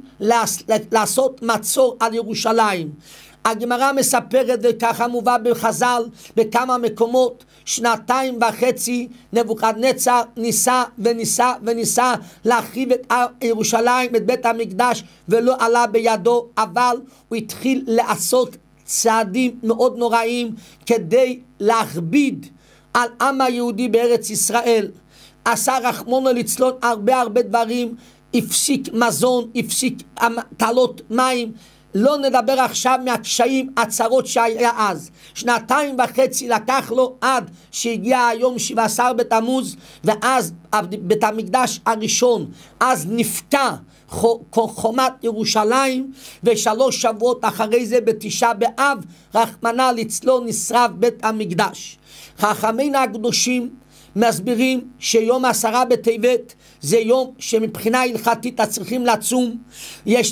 Speaker 1: לעשות מצור על ירושלים. הגמרא מספרת, וככה מובא בחז"ל בכמה מקומות, שנתיים וחצי נבוכדנצר ניסה וניסה וניסה להחריב את ירושלים, את בית המקדש, ולא עלה בידו, אבל הוא התחיל לעשות צעדים מאוד נוראים כדי להכביד על עם היהודי בארץ ישראל. עשה רחמנא ליצלן הרבה הרבה דברים, הפסיק מזון, הפסיק תעלות מים. לא נדבר עכשיו מהקשיים, הצרות שהיה אז. שנתיים וחצי לקח לו עד שהגיע היום שבעה עשר בתמוז, ואז בית המקדש הראשון, אז נפקע חומת ירושלים, ושלוש שבועות אחרי זה בתשעה באב רחמנא ליצלן נשרף בית המקדש. חכמינו הקדושים מסבירים שיום עשרה בטבת זה יום שמבחינה הלכתית צריכים לצום. יש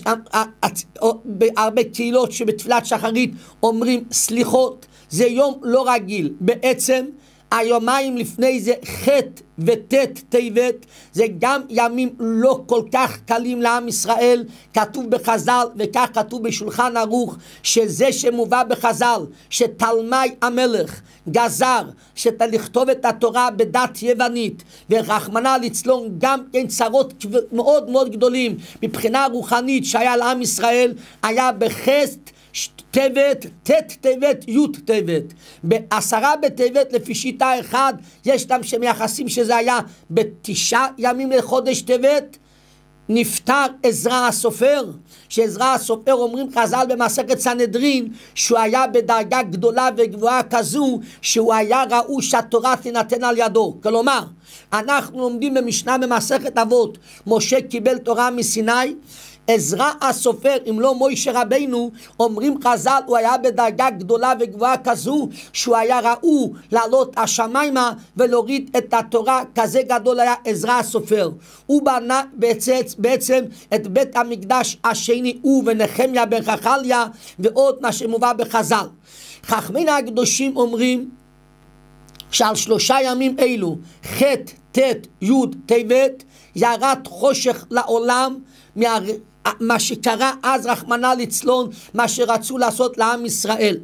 Speaker 1: הרבה קהילות שבתפילת שחרית אומרים סליחות, זה יום לא רגיל. בעצם היומיים לפני זה ח' וט' טבת, זה גם ימים לא כל כך קלים לעם ישראל. כתוב בחז"ל, וכך כתוב בשולחן ערוך, שזה שמובא בחז"ל שתלמי המלך גזר לכתוב את התורה בדת יוונית, ורחמנא ליצלן גם כן צרות מאוד מאוד גדולים מבחינה רוחנית שהיה לעם ישראל, היה בחסד טבת, ט' טבת, י' טבת. בעשרה בטבת לפי שיטה אחד, יש גם שמייחסים שזה היה בתשעה ימים לחודש טבת. נפטר עזרא הסופר, שעזרא הסופר אומרים חז"ל במסכת סנהדרין שהוא היה בדרגה גדולה וגבוהה כזו שהוא היה ראוי שהתורה תינתן על ידו. כלומר, אנחנו לומדים במשנה במסכת אבות, משה קיבל תורה מסיני, עזרא הסופר, אם לא מוישה רבינו, אומרים חז"ל, הוא היה בדרגה גדולה וגבוהה כזו שהוא היה ראוי לעלות השמיימה ולהוריד את התורה. כזה גדול היה עזרא הסופר. הוא בנה בעצם, בעצם את בית המקדש השני, הוא ונחמיה בן חכליה ועוד מה שמובא בחז"ל. חכמינו הקדושים אומרים שעל שלושה ימים אלו, ח' ט' י' טבת, ירד חושך לעולם מה... מה שקרה אז רחמנא ליצלן, מה שרצו לעשות לעם ישראל.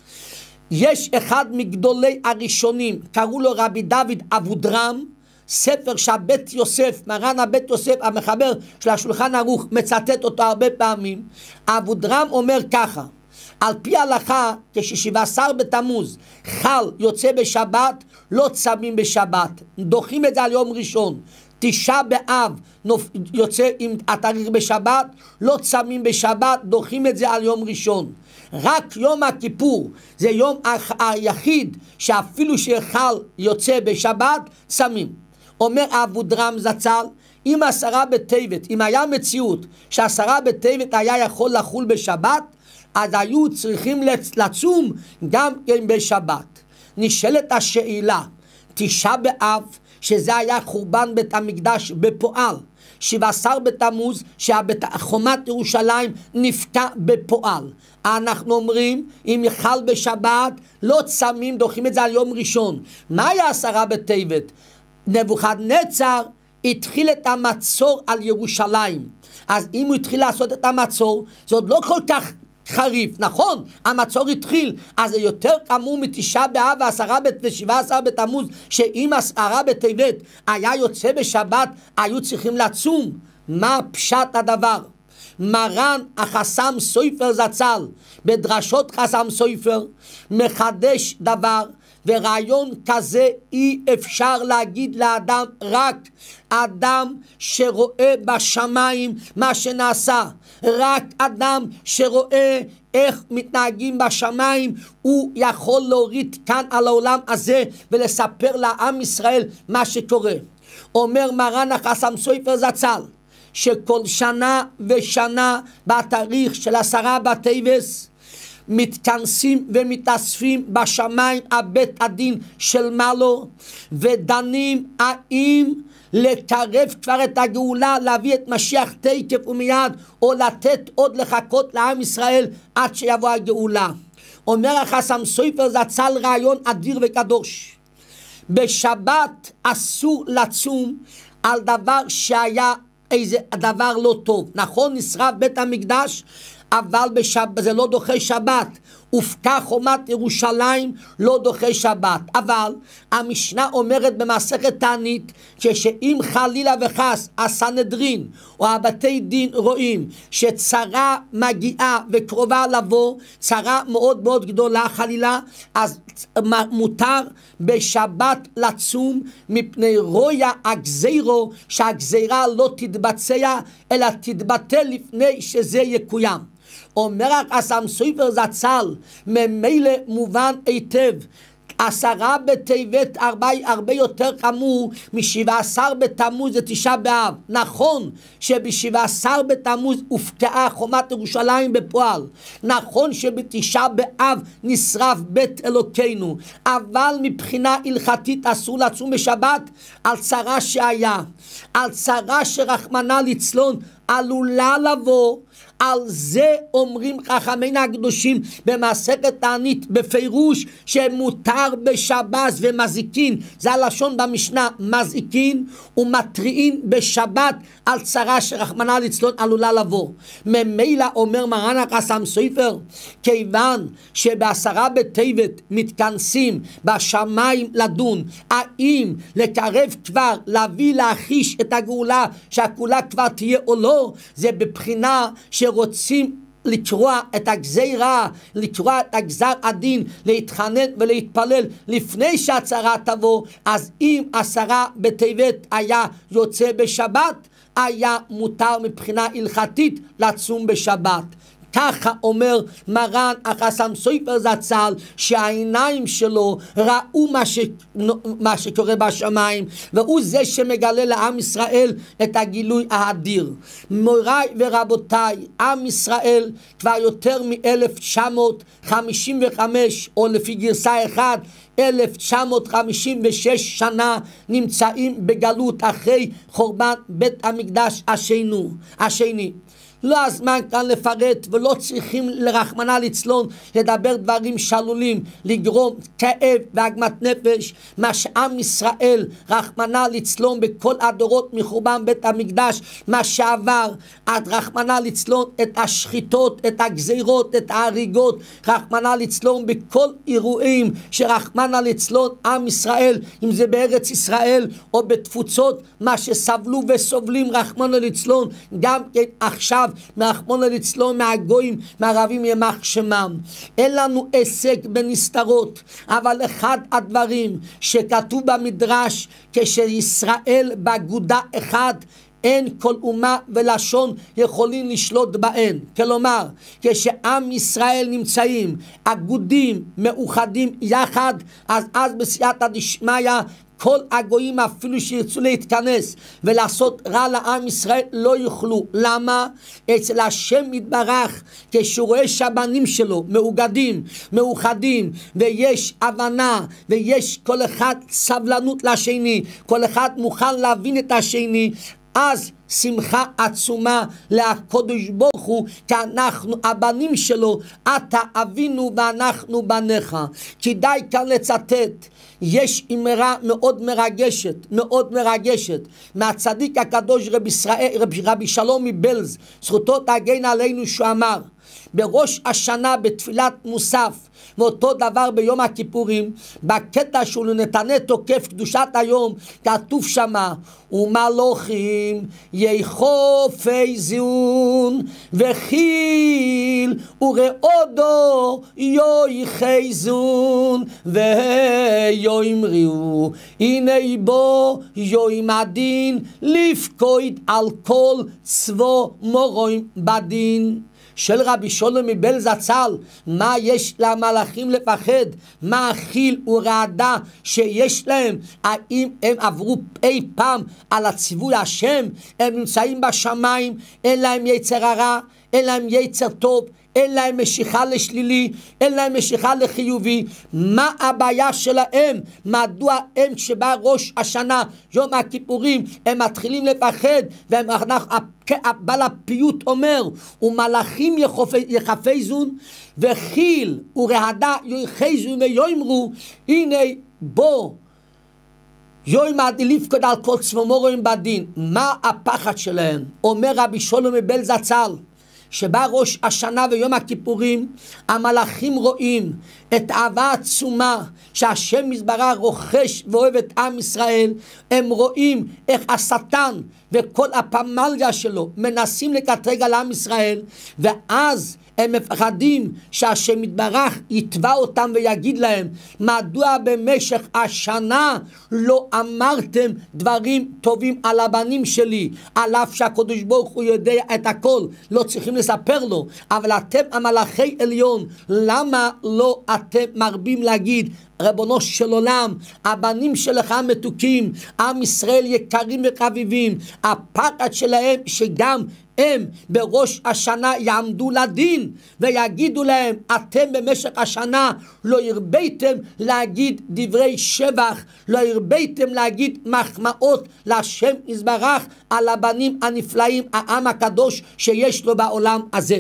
Speaker 1: יש אחד מגדולי הראשונים, קראו לו רבי דוד אבודרם, ספר שהבית יוסף, מרן הבית יוסף המחבר של השולחן ערוך מצטט אותו הרבה פעמים. אבודרם אומר ככה, על פי ההלכה, כששבעה עשר בתמוז חל יוצא בשבת, לא צמים בשבת, דוחים את זה על יום ראשון. תשעה באב יוצא עם התאריך בשבת, לא צמים בשבת, דוחים את זה על יום ראשון. רק יום הכיפור זה יום היחיד שאפילו שחל יוצא בשבת, צמים. אומר אבודרם זצ"ל, אם עשרה בטבת, אם היה מציאות שעשרה בטבת היה יכול לחול בשבת, אז היו צריכים לצום גם בשבת. נשאלת השאלה, תשעה באב, שזה היה חורבן בית המקדש בפועל, שבעה עשר בתמוז שחומת ירושלים נפקע בפועל, אנחנו אומרים אם יחל בשבת לא צמים, דוחים את זה על יום ראשון. מה היה עשרה בטבת? נבוכדנצר התחיל את המצור על ירושלים, אז אם הוא התחיל לעשות את המצור זה עוד לא כל כך חריף, נכון, המצור התחיל, אז זה יותר כמור מתשעה באב ועשרה ושבעה עשר בתמוז, שאם עשרה בטבת היה יוצא בשבת היו צריכים לצום. מה פשט הדבר? מרן החסם סופר זצ"ל בדרשות חסם סופר מחדש דבר, ורעיון כזה אי אפשר להגיד לאדם, רק אדם שרואה בשמיים מה שנעשה, רק אדם שרואה איך מתנהגים בשמיים, הוא יכול להוריד כאן על העולם הזה ולספר לעם ישראל מה שקורה. אומר מרן החסם סופר זצ"ל שכל שנה ושנה בתאריך של עשרה בטבת מתכנסים ומתאספים בשמיים הבית הדין של מעלו ודנים האם לקרב כבר את הגאולה, להביא את משיח תקף ומיד, או לתת עוד לחכות לעם ישראל עד שיבוא הגאולה. אומר החסם סופר זצ"ל רעיון אדיר וקדוש. בשבת אסור לצום על דבר שהיה איזה דבר לא טוב. נכון, נשרף בית המקדש, אבל בשבת, זה לא דוחה שבת. הופקע חומת ירושלים, לא דוחה שבת. אבל המשנה אומרת במסכת תענית, שאם חלילה וחס הסנהדרין או הבתי דין רואים שצרה מגיעה וקרובה לבוא, צרה מאוד מאוד גדולה חלילה, אז מותר בשבת לצום מפני רויה הגזירו, שהגזירה לא תתבצע אלא תתבטל לפני שזה יקוים. אומר החסם סופר זצ"ל, ממילא מובן היטב, עשרה בטבת הרבה, הרבה יותר חמור משבעה עשר בתמוז זה תשעה באב. נכון שבשבעה עשר בתמוז הופקעה חומת ירושלים בפועל, נכון שבתשעה באב נשרף בית אלוקינו, אבל מבחינה הלכתית אסור לצום בשבת על צרה שהיה, על צרה שרחמנא ליצלן עלולה לבוא. על זה אומרים חכמינו הקדושים במסכת תענית בפירוש שמותר בשבת ומזיקין, זה הלשון במשנה, מזיקין ומתריעין בשבת על צרה שרחמנא ליצלן עלולה לבוא. ממילא אומר מרן החסם סופר, כיוון שבעשרה בטבת מתכנסים בשמיים לדון האם לקרב כבר, להביא להחיש את הגאולה שהגאולה כבר תהיה או לא, זה בבחינה שרוצים לקרוע את הגזירה, לקרוע את הגזר הדין, להתחנן ולהתפלל לפני שהצרה תבוא. אז אם עשרה בטבת היה יוצא בשבת, היה מותר מבחינה הלכתית לצום בשבת. ככה אומר מרן החסם סופר זצ"ל, שהעיניים שלו ראו מה, ש... מה שקורה בשמיים, והוא זה שמגלה לעם ישראל את הגילוי האדיר. מוריי ורבותיי, עם ישראל כבר יותר מ-אלף תשע מאות חמישים וחמש, או לפי גרסה אחת אלף תשע מאות חמישים ושש שנה נמצאים בגלות אחרי חורבן בית המקדש השני. השני. לא הזמן כאן לפרט, ולא צריכים לרחמנא ליצלן לדבר דברים שלולים, לגרום כאב ועגמת נפש. מה שעם ישראל רחמנא ליצלן בכל הדורות מחורבן בית המקדש, מה שעבר עד רחמנא ליצלן את השחיטות, את הגזירות, את ההריגות, רחמנא ליצלן בכל אירועים שרחמנא ליצלן עם ישראל, אם זה בארץ ישראל או בתפוצות, מה שסבלו וסובלים רחמנא ליצלן גם כן עכשיו מרחמנא ליצלן, מהגויים, מהערבים יימח שמם. אין לנו עסק בנסתרות, אבל אחד הדברים שכתוב במדרש, כשישראל באגודה אחד, אין כל אומה ולשון יכולים לשלוט בהן. כלומר, כשעם ישראל נמצאים אגודים, מאוחדים יחד, אז אז בסייעתא דשמיא כל הגויים אפילו שירצו להתכנס ולעשות רע לעם ישראל לא יוכלו. למה? אצל השם יתברך, כשהוא רואה שהבנים שלו מאוגדים, מאוחדים, ויש הבנה ויש כל אחד סבלנות לשני, כל אחד מוכן להבין את השני, אז שמחה עצומה לקדוש ברוך הוא, כי אנחנו הבנים שלו, אתה אבינו ואנחנו בניך. כדאי כאן לצטט, יש אמרה מאוד מרגשת, מאוד מרגשת, מהצדיק הקדוש רבי, ישראל, רבי, רבי שלום מבלז, זכותו תגן עלינו, שהוא אמר בראש השנה בתפילת מוסף, ואותו דבר ביום הכיפורים, בקטע שהוא נתנה תוקף קדושת היום, כתוב שמה, ומלוכים יחופי זיון וחיל ורעודו יויחי זון ויאמרו הנה בו יום הדין לפקוד על כל צבא מורים בדין. של רבי שלום מבעלז זצ"ל, מה יש למלאכים לפחד? מה החיל ורעדה שיש להם? האם הם עברו אי פעם על הציווי השם? הם נמצאים בשמיים, אין להם יצר הרע, אין להם יצר טוב, אין להם משיכה לשלילי, אין להם משיכה לחיובי. מה הבעיה שלהם? מדוע הם כשבא ראש השנה, יום הכיפורים, הם מתחילים לפחד? ובעל הפיוט אומר, ומלאכים יחפי זון וחיל ורעדה יחי זון ויאמרו הנה בו יום הדין לפקוד על כל צבא מורים בדין. מה הפחד שלהם? אומר רבי שלום מבעלז זצ"ל, שבא ראש השנה ויום הכיפורים, המלאכים רואים את האהבה העצומה שהשם יתברך רוכש ואוהב את עם ישראל. הם רואים איך השטן וכל הפמליה שלו מנסים לקטרג על עם ישראל, ואז הם מפחדים שהשם יתברך יתבע אותם ויגיד להם, מדוע במשך השנה לא אמרתם דברים טובים על הבנים שלי? על אף שהקדוש ברוך הוא יודע את הכל, לא צריכים לספר לו, אבל אתם המלאכי עליון, למה לא אתם מרבים להגיד, רבונו של עולם, הבנים שלך מתוקים, עם ישראל יקרים וחביבים, הפחד שלהם שגם הם בראש השנה יעמדו לדין ויגידו להם, אתם במשך השנה לא הרביתם להגיד דברי שבח, לא הרביתם להגיד מחמאות להשם יתברך על הבנים הנפלאים, העם הקדוש שיש לו בעולם הזה.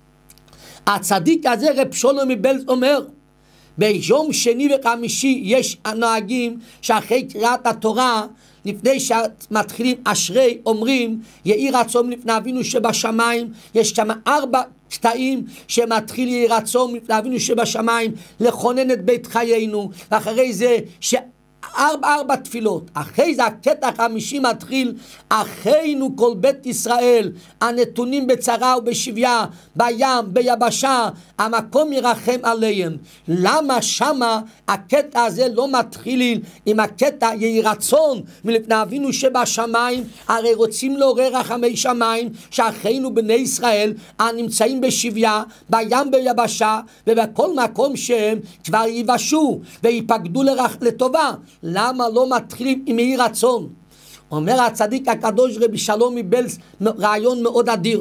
Speaker 1: הצדיק הזה רב שלום מבעלז אומר, ביום שני וחמישי יש הנוהגים שאחרי קריאת התורה, לפני שמתחילים אשרי, אומרים יהי רצון לפני אבינו שבשמיים. יש שם ארבע קטעים שמתחיל יהי רצון לפני אבינו שבשמיים לכונן את בית חיינו, ואחרי זה ש... ארבע ארבע תפילות. אחרי זה הקטע החמישי מתחיל, אחינו כל בית ישראל הנתונים בצרה ובשביה, בים, ביבשה, המקום ירחם עליהם. למה שמה הקטע הזה לא מתחיל עם הקטע יהי רצון מלפני אבינו שבשמיים? הרי רוצים לעורר רחמי שמיים שאחינו בני ישראל הנמצאים בשביה, בים, ביבשה, ובכל מקום שהם כבר יבשו ויפקדו לרח... לטובה. למה לא מתחילים עם יהי רצון? אומר הצדיק הקדוש רבי שלום מבעלז רעיון מאוד אדיר.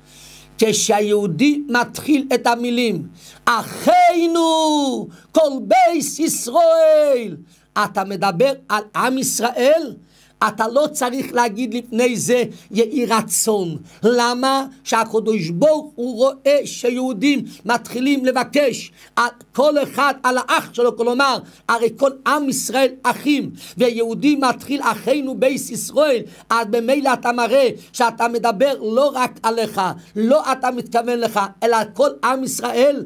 Speaker 1: כשהיהודי מתחיל את המילים אחינו כל בית ישראל, אתה מדבר על עם ישראל, אתה לא צריך להגיד לפני זה יהי רצון. למה? שהקדוש ברוך הוא רואה שיהודים מתחילים לבקש על כל אחד על האח שלו, כלומר הרי כל עם ישראל אחים, ויהודי מתחיל אחינו בית ישראל, אז במילא אתה מראה שאתה מדבר לא רק עליך, לא אתה מתכוון לך, אלא כל עם ישראל.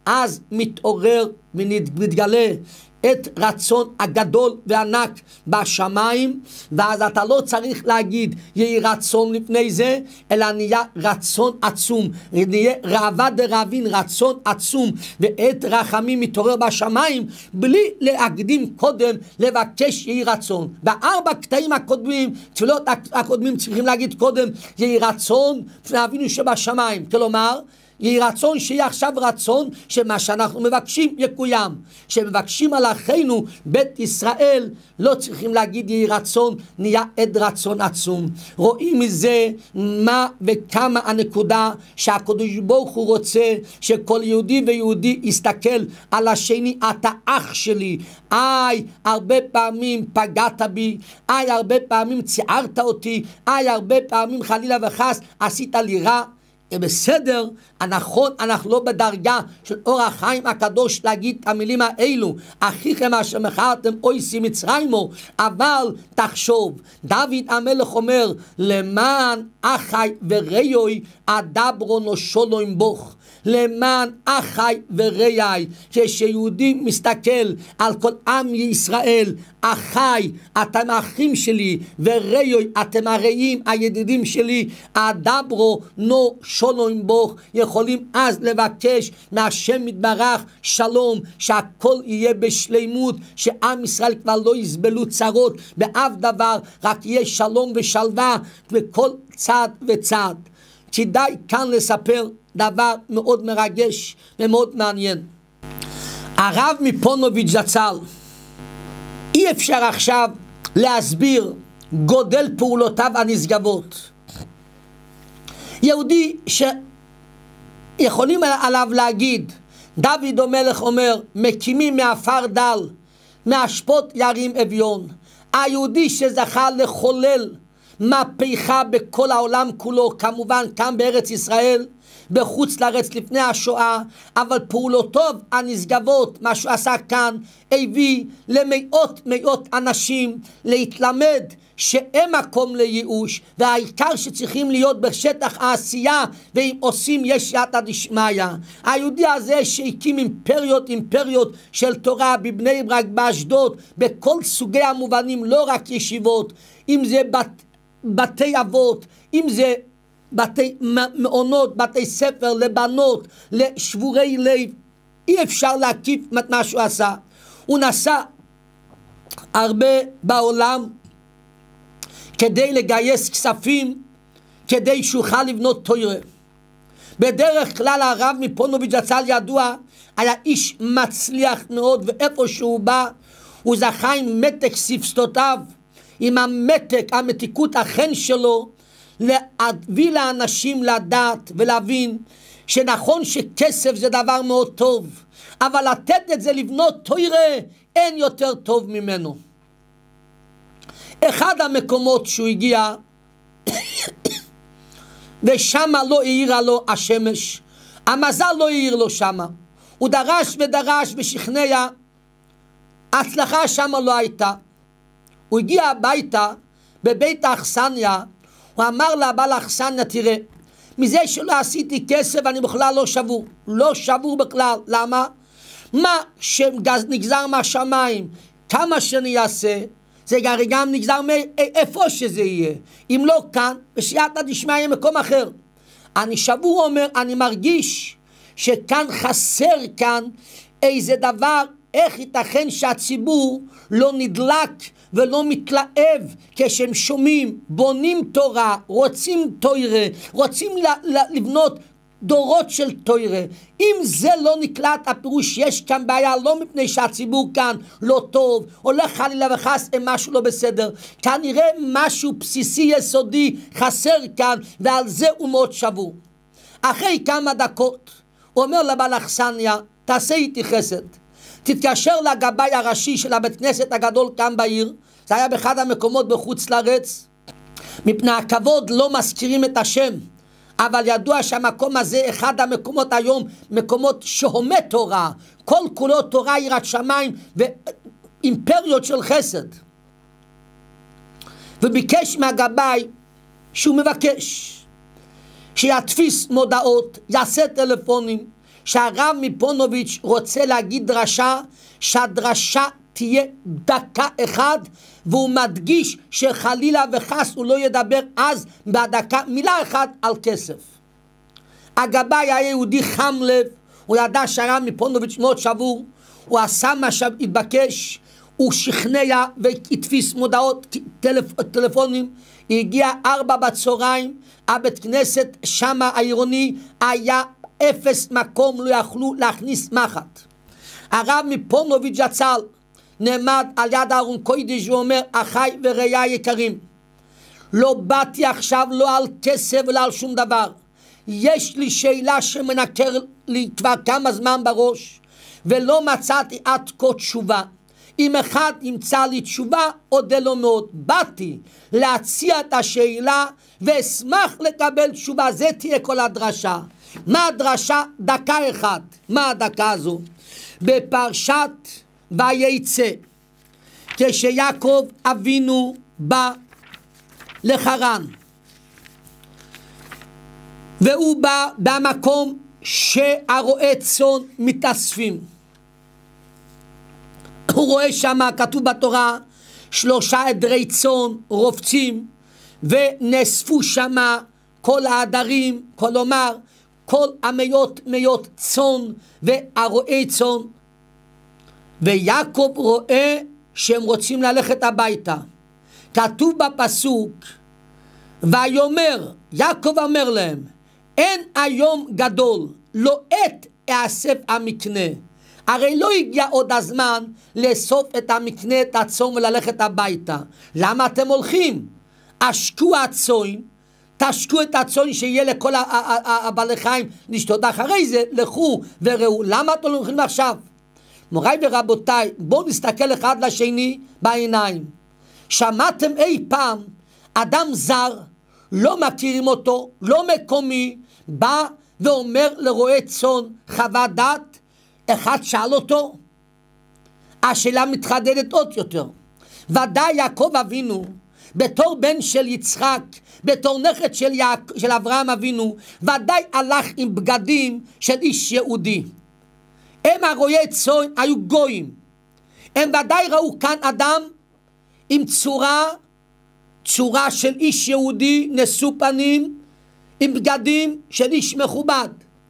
Speaker 1: אז מתעורר ומתגלה את רצון הגדול וענק בשמיים, ואז אתה לא צריך להגיד יהי רצון לפני זה, אלא נהיה רצון עצום, נהיה ראווה דרבין, רצון עצום, ואת רחמים מתעורר בשמיים בלי להקדים קודם לבקש יהי רצון. בארבע קטעים הקודמים, תפילות הקודמים צריכים להגיד קודם יהי רצון ואבינו שבשמיים, כלומר יהי רצון שיהיה עכשיו רצון שמה שאנחנו מבקשים יקוים. שמבקשים על אחינו בית ישראל לא צריכים להגיד יהי רצון, נהיה עד רצון עצום. רואים מזה מה וכמה הנקודה שהקדוש ברוך הוא רוצה שכל יהודי ויהודי יסתכל על השני, אתה אח שלי, איי הרבה פעמים פגעת בי, איי הרבה פעמים ציערת אותי, איי הרבה פעמים חלילה וחס עשית לי רע. בסדר, הנכון, אנחנו לא בדרגה של אור החיים הקדוש להגיד את המילים האלו, אחיכם אשר מכרתם אויסי מצרימו, אבל תחשוב, דוד המלך אומר, למען אחי ורעי אדברו נושלו עם בוך, למען אחי ורעי. כשיהודי מסתכל על כל עם ישראל, אחי אתם האחים שלי ורעי אתם הרעים הידידים שלי, אדברו נושלו עם בוך, יכולים אז לבקש מהשם יתברך שלום, שהכל יהיה בשלימות, שעם ישראל כבר לא יסבלו צרות באף דבר, רק יהיה שלום ושלווה בכל צד וצד. כדאי כאן לספר דבר מאוד מרגש ומאוד מעניין. הרב מפונוביץ' זצ"ל, אי אפשר עכשיו להסביר גודל פעולותיו הנשגבות. יהודי שיכולים עליו להגיד, דוד המלך אומר, מקימים מעפר דל, מאשפות ירים אביון. היהודי שזכה לחולל מהפכה בכל העולם כולו, כמובן כאן בארץ ישראל, בחוץ לארץ לפני השואה, אבל פעולותיו הנשגבות, מה שהוא עשה כאן, הביא למאות מאות אנשים להתלמד שאין מקום לייאוש, והעיקר שצריכים להיות בשטח העשייה, ואם עושים יש יתא דשמיא. היהודי הזה שהקים אימפריות אימפריות של תורה בבני ברק, באשדוד, בכל סוגי המובנים, לא רק ישיבות, אם זה בת, בתי אבות, אם זה בתי מעונות, בתי ספר לבנות, לשבורי לב, אי אפשר להקיף מה שהוא עשה. הוא נסע הרבה בעולם כדי לגייס כספים, כדי שיוכל לבנות תורה. בדרך כלל הרב מפונוביץ' זצ"ל ידוע, היה איש מצליח מאוד, ואיפה שהוא בא, הוא זכה עם מתק שפתותיו, עם המתק, המתיקות החן שלו, להביא לאנשים לדעת ולהבין שנכון שכסף זה דבר מאוד טוב, אבל לתת את זה לבנות תורה אין יותר טוב ממנו. אחד המקומות שהוא הגיע ושם לא העירה לו השמש, המזל לא העיר לו שם, הוא דרש ודרש ושכנע, ההצלחה שם לא הייתה. הוא הגיע הביתה בבית האכסניה, הוא אמר לבעל האכסניה, תראה, מזה שלא עשיתי כסף אני בכלל לא שבור, לא שבור בכלל. למה? מה שנגזר מהשמיים, כמה שאני אעשה, זה גם נגזר מאיפה שזה יהיה. אם לא כאן, בסייעתא דשמיא יהיה מקום אחר. אני שבור, אומר, אני מרגיש שכאן חסר כאן איזה דבר. איך ייתכן שהציבור לא נדלק ולא מתלהב כשהם שומעים, בונים תורה, רוצים תורה, רוצים לבנות דורות של תורה. אם זה לא נקלט, הפירוש יש כאן בעיה, לא מפני שהציבור כאן לא טוב, הולך חלילה וחס עם משהו לא בסדר, כנראה משהו בסיסי יסודי חסר כאן, ועל זה הוא מאוד שבור. אחרי כמה דקות הוא אומר לבעל האכסניה, תעשה איתי חסד, תתקשר לגבאי הראשי של הבית כנסת הגדול כאן בעיר, זה היה באחד המקומות בחוץ לארץ, מפני הכבוד לא מזכירים את השם, אבל ידוע שהמקום הזה אחד המקומות היום, מקומות שהומה תורה, כל כולו תורה יראת שמיים ואימפריות של חסד. וביקש מהגבאי שהוא מבקש שיתפיס מודעות, יעשה טלפונים, שהרב מפונוביץ' רוצה להגיד דרשה, שהדרשה תהיה דקה אחד, והוא מדגיש שחלילה וחס הוא לא ידבר אז בדקה מילה אחת על כסף. הגבאי היה יהודי חם לב, הוא ידע שהרב מפונוביץ' מאוד שבור, הוא עשה מה שהתבקש, הוא שכנע והתפיס מודעות, טלפ, טלפונים, הגיע ארבע בצהריים, הבית כנסת שם העירוני היה אפס מקום, לא יכלו להכניס מחט. הרב מפונוביץ' זצ"ל נעמד על יד ארון קודש ואומר, אחי וראיי יקרים, לא באתי עכשיו לא על כסף ולא על שום דבר, יש לי שאלה שמנקר לי כבר כמה זמן בראש ולא מצאתי עד כה תשובה. אם אחד ימצא לי תשובה, אודה לו מאוד. באתי להציע את השאלה ואשמח לקבל תשובה. זה תהיה כל הדרשה. מה הדרשה? דקה אחת. מה הדקה הזו? בפרשת ויצא, כשיעקב אבינו בא לחרן, והוא בא במקום שהרועי צאן מתאספים, הוא רואה שם, כתוב בתורה, שלושה עדרי צאן רובצים, ונאספו שם כל העדרים, כלומר כל המאות מאות צאן והרועי צאן, ויעקב רואה שהם רוצים ללכת הביתה. כתוב בפסוק, ויאמר, יעקב אומר להם, אין היום גדול, לא עת אאסף המקנה. הרי לא הגיע עוד הזמן לאסוף את המקנה, את הצאן וללכת הביתה. למה אתם הולכים? השקו הצאן, תשקו את הצאן שיהיה לכל הבעלי חיים לשתות, אחרי זה לכו וראו. למה אתם הולכים עכשיו? מוריי ורבותיי, בואו נסתכל אחד לשני בעיניים. שמעתם אי פעם אדם זר, לא מכירים אותו, לא מקומי, בא ואומר לרועה צאן חוות דעת? אחד שאל אותו? השאלה מתחדדת עוד יותר. ודאי יעקב אבינו, בתור בן של יצחק, בתור נכד של, יעק... של אברהם אבינו, ודאי הלך עם בגדים של איש יהודי. הם הרועי צאן היו גויים, הם ודאי ראו כאן אדם עם צורה, צורה של איש יהודי, נשוא פנים, עם בגדים של איש מכובד.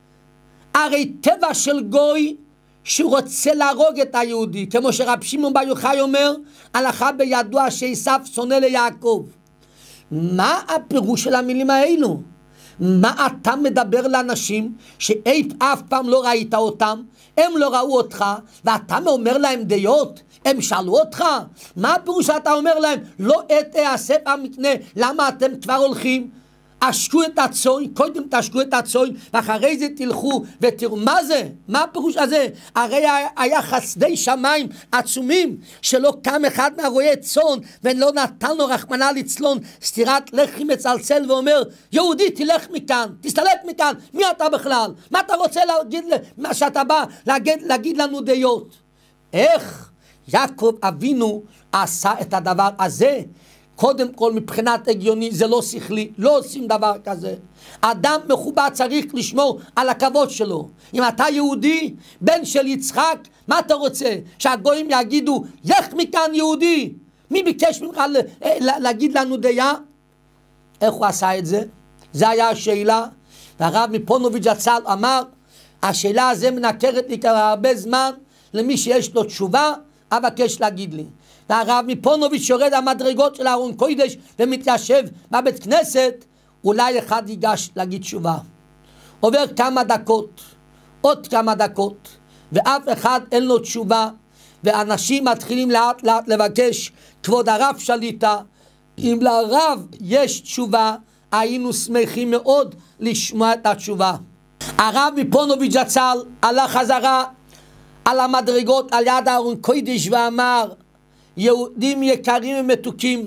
Speaker 1: הרי טבע של גוי שהוא רוצה להרוג את היהודי, כמו שרב שמעון בר יוחאי אומר, הלכה בידוע שעשיו שונא ליעקב. מה הפירוש של המילים האלו? מה אתה מדבר לאנשים שאי אף פעם לא ראית אותם, הם לא ראו אותך, ואתה אומר להם דעות? הם שאלו אותך? מה הפירוש שאתה אומר להם? לא עת אאסף המקנה, למה אתם כבר הולכים? השקו את הצאן, קודם תשקו את הצאן, ואחרי זה תלכו ותראו. מה זה? מה הפירוש הזה? הרי היה חסדי שמיים עצומים, שלא קם אחד מהרועי צאן ולא נתן לו רחמנא ליצלן סטירת לחי מצלצל ואומר, יהודי תלך מכאן, תסתלק מכאן, מי אתה בכלל? מה אתה רוצה להגיד, מה שאתה בא להגיד, להגיד לנו דעות? איך יעקב אבינו עשה את הדבר הזה? קודם כל מבחינת הגיוני זה לא שכלי, לא עושים דבר כזה. אדם מכובד צריך לשמור על הכבוד שלו. אם אתה יהודי, בן של יצחק, מה אתה רוצה? שהגויים יגידו, לך מכאן יהודי. מי ביקש ממך להגיד לנו דעה? איך הוא עשה את זה? זה היה השאלה. והרב מפונוביץ' זצ"ל אמר, השאלה הזו מנקרת לי כבר הרבה זמן, למי שיש לו תשובה, אבקש להגיד לי. והרב מפונוביץ' יורד המדרגות של ארון קודש ומתיישב בבית כנסת, אולי אחד ייגש להגיד תשובה. עובר כמה דקות, עוד כמה דקות, ואף אחד אין לו תשובה, ואנשים מתחילים לאט לאט לבקש, כבוד הרב שליטה, אם לרב יש תשובה, היינו שמחים מאוד לשמוע את התשובה. הרב מפונוביץ' זצ"ל עלה חזרה על המדרגות על יד ארון קודש ואמר, יהודים יקרים ומתוקים,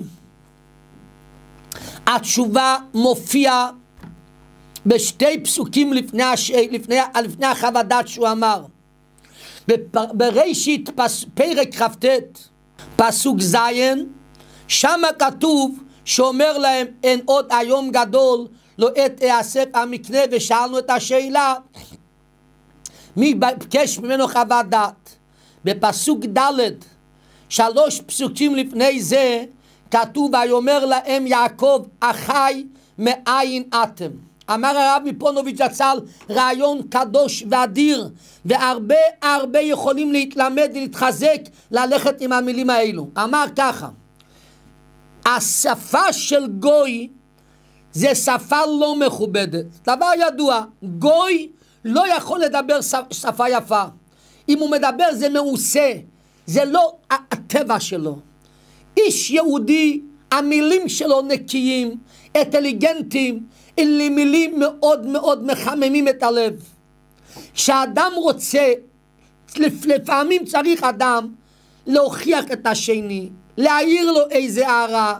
Speaker 1: התשובה מופיעה בשתי פסוקים לפני, הש... לפני... לפני החוות דעת שהוא אמר. בראשית פס... פרק כ"ט פסוק ז', שם כתוב שאומר להם, אין עוד היום גדול, לא עת אאסף המקנה, ושאלנו את השאלה, מי ביקש ממנו חוות דעת? בפסוק ד' שלוש פסוקים לפני זה כתוב ויאמר להם יעקב אחי מאין אתם. אמר הרב מפונוביץ' זצ"ל רעיון קדוש ואדיר, והרבה הרבה יכולים להתלמד ולהתחזק ללכת עם המילים האלו. אמר ככה, השפה של גוי זה שפה לא מכובדת, דבר ידוע, גוי לא יכול לדבר שפה יפה, אם הוא מדבר זה מעושה, זה לא הטבע שלו. איש יהודי המילים שלו נקיים, אינטליגנטים, אלה מילים מאוד מאוד מחממים את הלב. כשאדם רוצה, לפעמים צריך אדם להוכיח את השני, להעיר לו איזה הערה.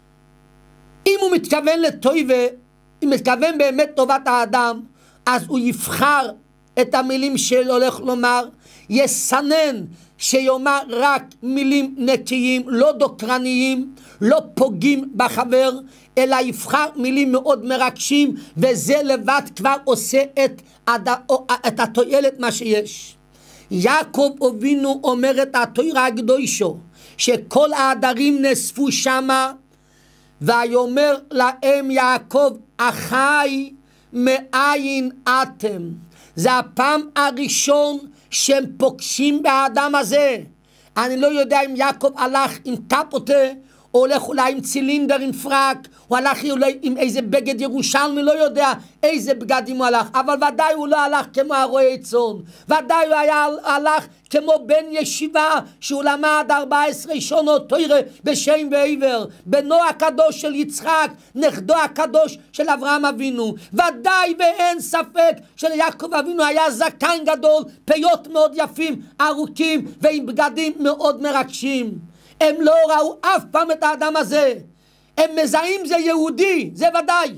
Speaker 1: אם הוא מתכוון לטובה, אם מתכוון באמת טובת האדם, אז הוא יבחר את המילים שהוא הולך לומר, יסנן שיאמר רק מילים נקיים, לא דוקרניים, לא פוגעים בחבר, אלא יבחר מילים מאוד מרגשים, וזה לבד כבר עושה את, הד... את התועלת מה שיש. יעקב אבינו אומר את התורה הקדושה, שכל העדרים נאספו שמה, ויאמר להם יעקב אחי מאין אתם. זה הפעם הראשון שהם פוגשים באדם הזה. אני לא יודע אם יעקב הלך עם טפוטה, או הולך אולי עם צילינדר עם פרק, הוא הלך אולי עם איזה בגד ירושלמי, לא יודע איזה בגדים הוא הלך, אבל ודאי הוא לא הלך כמו הרועי צאן, ודאי הוא היה הלך כמו בן ישיבה שהוא למד ארבע עשרה שונות תורה בשם ועבר, בנו הקדוש של יצחק, נכדו הקדוש של אברהם אבינו. ודאי ואין ספק שליעקב אבינו היה זקן גדול, פיות מאוד יפים, ארוכים ועם בגדים מאוד מרגשים. הם לא ראו אף פעם את האדם הזה, הם מזהים זה יהודי, זה ודאי.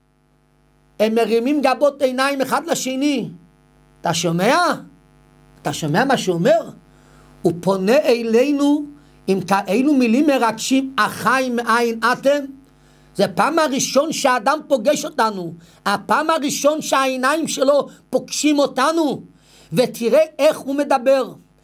Speaker 1: הם מרימים גבות עיניים אחד לשני. אתה שומע? אתה שומע מה שאומר? הוא פונה אלינו עם כאלו מילים מרגשים, אחי מאין אתם. זה פעם הראשון שהאדם פוגש אותנו, הפעם הראשון שהעיניים שלו פוגשים אותנו, ותראה איך הוא מדבר.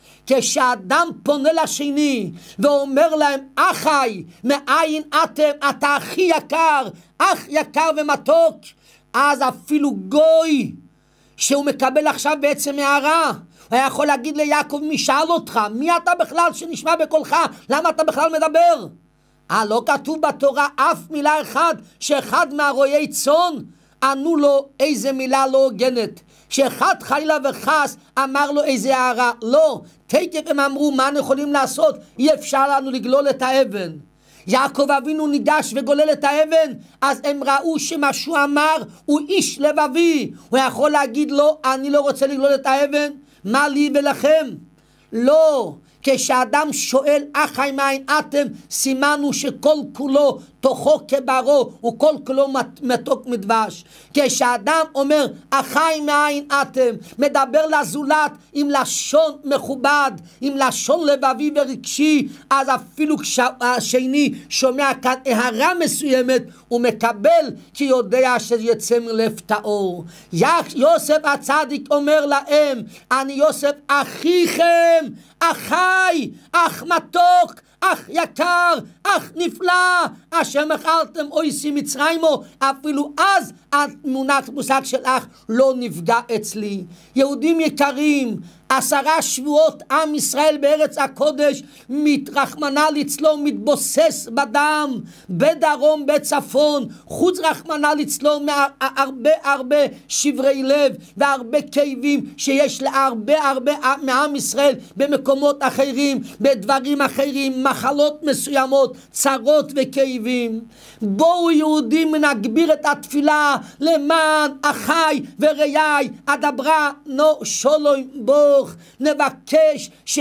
Speaker 1: כשאדם פונה לשני ואומר להם אחי מאין אתם, אתה הכי יקר, אח יקר ומתוק, אז אפילו גוי שהוא מקבל עכשיו בעצם הערה, הוא יכול להגיד ליעקב, מי שאל אותך? מי אתה בכלל שנשמע בקולך? למה אתה בכלל מדבר? אה, לא כתוב בתורה אף מילה אחד שאחד מהרועי צאן ענו לו איזה מילה לא הוגנת, שאחד חלילה וחס אמר לו איזה הערה. לא, תקף הם אמרו, מה אנחנו יכולים לעשות? אי אפשר לנו לגלול את האבן. יעקב אבינו ניגש וגולל את האבן, אז הם ראו שמה שהוא אמר הוא איש לבבי. הוא יכול להגיד לו, אני לא רוצה לגלול את האבן, מה לי ולכם? לא, כשאדם שואל אחי מאין אתם, סימנו שכל כולו תוכו כברו וכל כולו מתוק מדבש. כשאדם אומר אחי מאין אתם, מדבר לזולת עם לשון מכובד, עם לשון לבבי ורגשי, אז אפילו כשהשני שומע כאן הערה מסוימת הוא מקבל, כי יודע שיצא מלב טהור. יוסף הצדיק אומר להם, אני יוסף אחיכם, אחי, אח מתוק, אח יקר, אח נפלא, אשר מכרתם אויסי מצרימו. אפילו אז המונח מושג של אח לא נפגע אצלי. יהודים יקרים, עשרה שבועות עם ישראל בארץ הקודש מתרחמנה לצלו מתבוסס בדם, בדרום בצפון, חוץ רחמנה לצלו מהרבה הרבה שברי לב והרבה כאבים שיש להרבה הרבה מעם ישראל במקומות אחרים, בדברים אחרים, מחלות מסוימות, צרות וכאבים. בואו יהודים נגביר את התפילה למען אחי וראי אדברה נו שולום בוך, נבקש שנקרא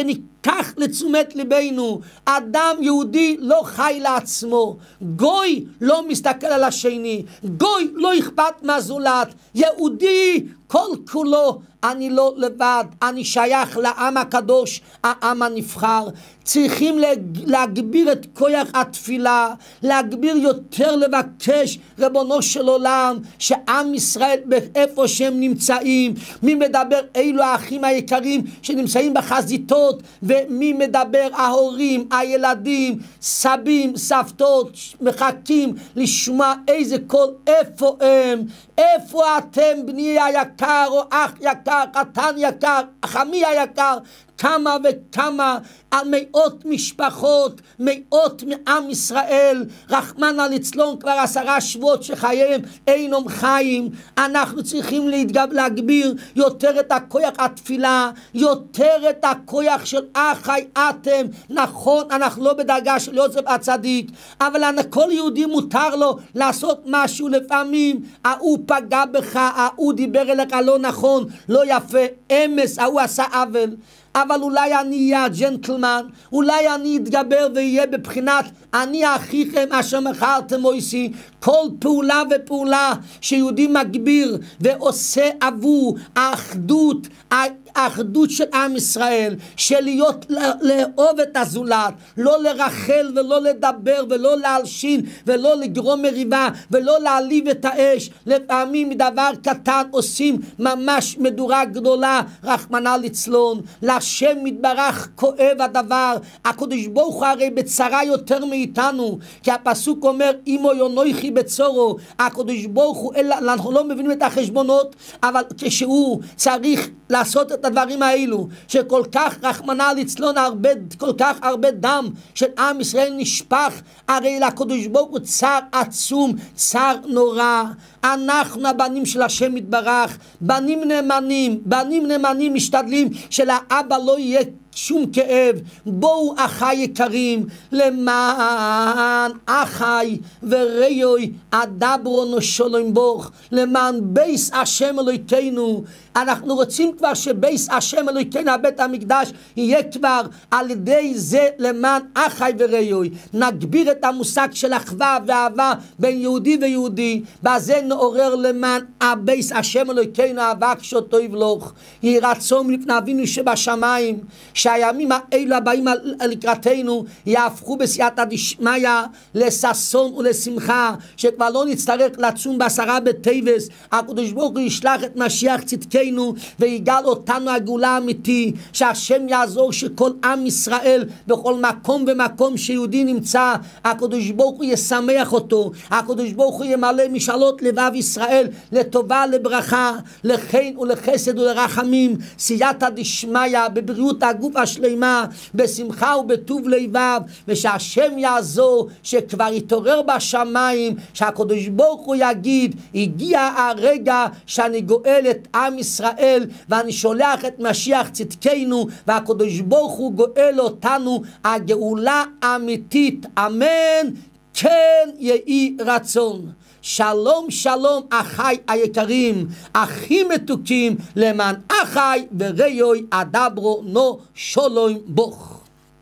Speaker 1: ניקח לתשומת ליבנו, אדם יהודי לא חי לעצמו, גוי לא מסתכל על השני, גוי לא אכפת מהזולת, יהודי כל כולו, אני לא לבד, אני שייך לעם הקדוש, העם הנבחר. צריכים להגביר את כוח התפילה, להגביר יותר לבקש, ריבונו של עולם, שעם ישראל באיפה שהם נמצאים, מי מדבר אילו האחים היקרים שנמצאים בחזיתות, ומי מדבר ההורים, הילדים, סבים, סבתות, מחכים לשמוע איזה קול, איפה הם, איפה אתם בני היקר או אח יקר, קטן יקר, חמי היקר, כמה וכמה מאות משפחות, מאות מעם ישראל, רחמנא ליצלן, כבר עשרה שבועות שחייהם אינם חיים. אנחנו צריכים להתגב, להגביר יותר את הכוח התפילה, יותר את הכוח של אחי אתם. נכון, אנחנו לא בדרגה של יוסף הצדיק, אבל כל יהודי מותר לו לעשות משהו. לפעמים ההוא פגע בך, ההוא דיבר אליך לא נכון, לא יפה, אמס, ההוא עשה עוול, אבל אולי אני אהיה ג'נטלמן, אולי אני אתגבר ויהיה בבחינת אני אחיכם אשר מכרתם מויסי. כל פעולה ופעולה שיהודי מגביר ועושה עבור האחדות, האחדות של עם ישראל, של להיות לאהוב את הזולת, לא לרחל ולא לדבר ולא להלשין ולא לגרום מריבה ולא להעליב את האש. לפעמים מדבר קטן עושים ממש מדורה גדולה, רחמנא ליצלן. להשם מתברך כואב הדבר. הקדוש ברוך הוא הרי בצרה יותר מאיתנו, כי הפסוק אומר אמו יונויכי בצורו. הקדוש ברוך הוא, אנחנו לא מבינים את החשבונות, אבל כשהוא צריך לעשות את הדברים האלו, שכל כך רחמנא ליצלן הרבה, כל כך הרבה דם של עם ישראל נשפך, הרי לקדוש ברוך הוא צער עצום, צער נורא. אנחנו הבנים של השם מתברך, בנים נאמנים, בנים נאמנים משתדלים שלאבא לא יהיה שום כאב. בואו אחי יקרים, למען אחי ורעי אדברו נשלום בוך, למען בייס השם אלוהינו. אנחנו רוצים כבר שבייס השם אלוהינו, הבית המקדש, יהיה כבר על ידי זה למען אחי ורעי. נגביר את המושג של אחווה ואהבה בין יהודי ויהודי, בזה נעורר למען הבייס השם אלוהינו אהבה קשותו יבלוך. יהי רצון לפני אבינו שבשמיים שהימים האלו הבאים לקראתנו יהפכו בסייעתא דשמיא לששון ולשמחה, שכבר לא נצטרך לצום בעשרה בטבת. הקדוש ברוך הוא ישלח את משיח צדקנו ויגאל אותנו הגאולה האמיתי, שהשם יעזור שכל עם ישראל בכל מקום ומקום שיהודי נמצא, הקדוש ברוך הוא ישמח אותו, הקדוש ברוך הוא ימלא משאלות לבב ישראל לטובה, לברכה, לחן ולחסד ולרחמים, סייעתא דשמיא, בבריאות הגוף השלימה, בשמחה ובטוב לבב, ושהשם יעזור שכבר יתעורר בשמיים, שהקדוש ברוך הוא יגיד הגיע הרגע שאני גואל את עם ישראל ואני שולח את משיח צדקנו, והקדוש ברוך הוא גואל אותנו הגאולה האמיתית. אמן כן יהי רצון. שלום שלום אחי היקרים, אחים מתוקים, למען אחי ורעי אדברו נשלום בוך.